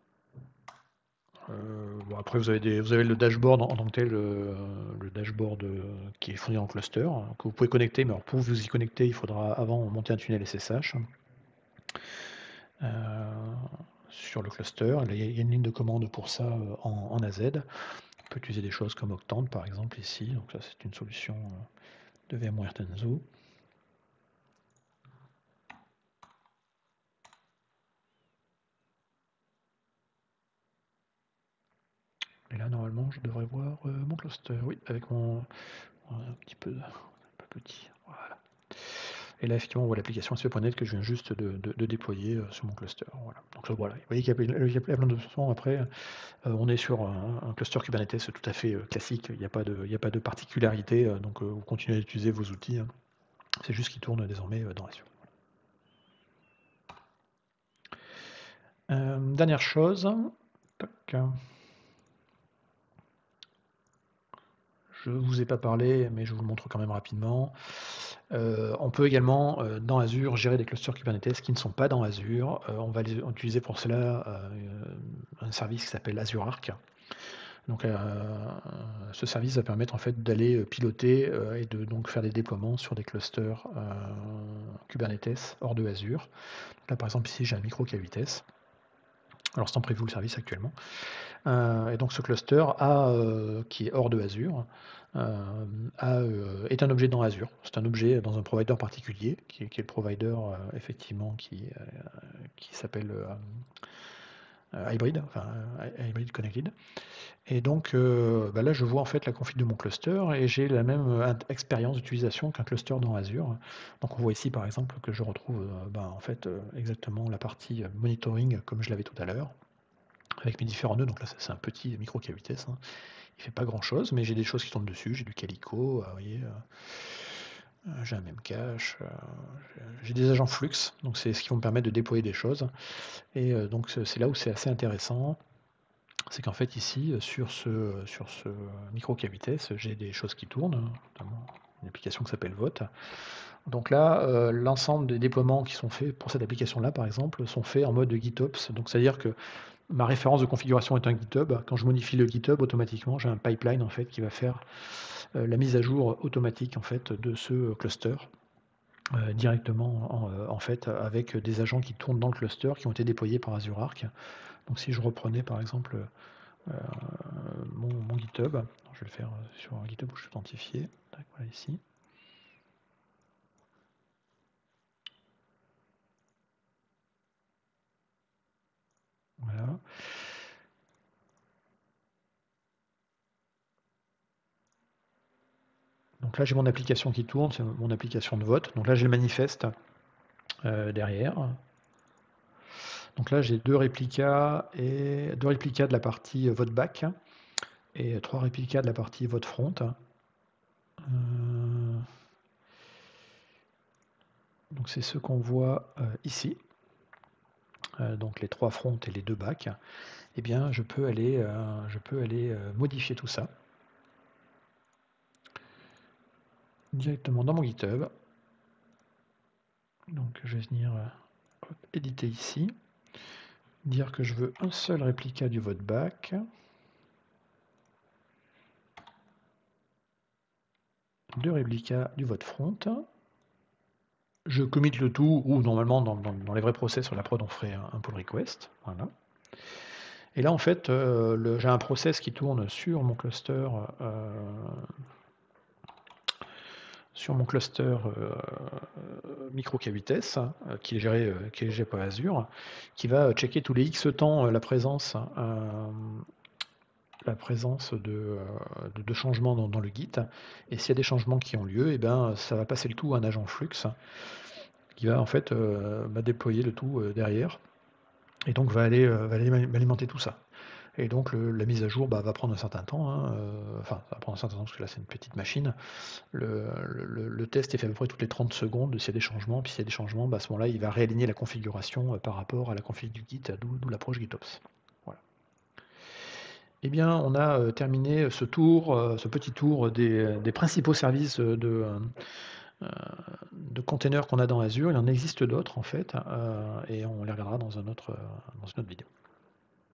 Après, vous avez le dashboard en tant que tel, le dashboard, qui est fourni en cluster, hein, que vous pouvez connecter. Mais alors, pour vous y connecter, il faudra avant monter un tunnel SSH, euh, sur le cluster. Là, il y a une ligne de commande pour ça, en AZ. On peut utiliser des choses comme Octante, par exemple, ici. Donc ça, c'est une solution, de VMware Tanzu. Et là, normalement, je devrais voir, mon cluster. Oui, avec un petit peu petit. Voilà. Et là, effectivement, on voit l'application ASP.NET que je viens juste de déployer, sur mon cluster. Voilà. Donc voilà, vous voyez qu'il y a plein d'options. Après, on est sur un cluster Kubernetes tout à fait, classique. Il n'y a pas de particularité. Donc vous continuez à utiliser vos outils, hein. C'est juste qu'ils tournent désormais, dans Azure. Dernière chose. Tac. Je ne vous ai pas parlé, mais je vous le montre quand même rapidement. On peut également, dans Azure, gérer des clusters Kubernetes qui ne sont pas dans Azure. On va utiliser pour cela, un service qui s'appelle Azure Arc. Donc ce service va permettre en fait d'aller piloter et de donc faire des déploiements sur des clusters Kubernetes hors de Azure. Là par exemple ici j'ai un micro qui a vitesse. Alors c'est en prévu le service actuellement. Et donc ce cluster qui est hors de Azure est un objet dans Azure. C'est un objet dans un provider particulier qui est le provider effectivement qui s'appelle Hybrid, enfin Hybrid Connected. Et donc là, je vois en fait la config de mon cluster et j'ai la même expérience d'utilisation qu'un cluster dans Azure. Donc on voit ici par exemple que je retrouve en fait exactement la partie monitoring comme je l'avais tout à l'heure, avec mes différents nœuds. Donc là, c'est un petit micro qui a vitesse, hein. Il fait pas grand chose, mais j'ai des choses qui tournent dessus. J'ai du Calico, vous voyez, j'ai un Memcache, j'ai des agents Flux, donc c'est ce qui vont me permettre de déployer des choses. Et donc c'est là où c'est assez intéressant. C'est qu'en fait ici, sur ce micro qui a vitesse, j'ai des choses qui tournent, notamment une application qui s'appelle Vote. Donc là, l'ensemble des déploiements qui sont faits pour cette application-là, par exemple, sont faits en mode GitOps. Donc c'est-à-dire que ma référence de configuration est un GitHub. Quand je modifie le GitHub, automatiquement, j'ai un pipeline en fait qui va faire la mise à jour automatique en fait de ce cluster directement en fait avec des agents qui tournent dans le cluster qui ont été déployés par Azure Arc. Donc si je reprenais par exemple mon GitHub. Je vais le faire sur un GitHub où je suis authentifié. Tac, voilà ici. Voilà. Donc là, j'ai mon application qui tourne, c'est mon application de vote. Donc là, j'ai le manifeste derrière. Donc là, j'ai deux réplicas de la partie vote back et trois réplicas de la partie vote front. Donc c'est ce qu'on voit ici. Donc les trois fronts et les deux backs. Eh bien, je peux aller modifier tout ça directement dans mon GitHub. Donc je vais venir éditer ici, dire que je veux un seul réplica du vote back, deux réplicas du vote front. Je commit le tout, ou normalement dans les vrais process sur la prod on ferait un pull request. Voilà. Et là en fait j'ai un process qui tourne sur mon cluster micro K vitesse qui est géré par Azure, qui va checker tous les X temps la présence de changements dans le Git. Et s'il y a des changements qui ont lieu, et ben, ça va passer le tout à un agent Flux qui va en fait déployer le tout derrière et donc va aller alimenter tout ça. Et donc la mise à jour va prendre un certain temps, hein, enfin ça va prendre un certain temps parce que là c'est une petite machine. Le test est fait à peu près toutes les 30 secondes s'il y a des changements, puis s'il y a des changements, à ce moment-là il va réaligner la configuration par rapport à la config du Git, d'où l'approche GitOps. Voilà. Eh bien, on a terminé ce petit tour des principaux services de containers qu'on a dans Azure. Il en existe d'autres en fait, et on les regardera dans une autre vidéo.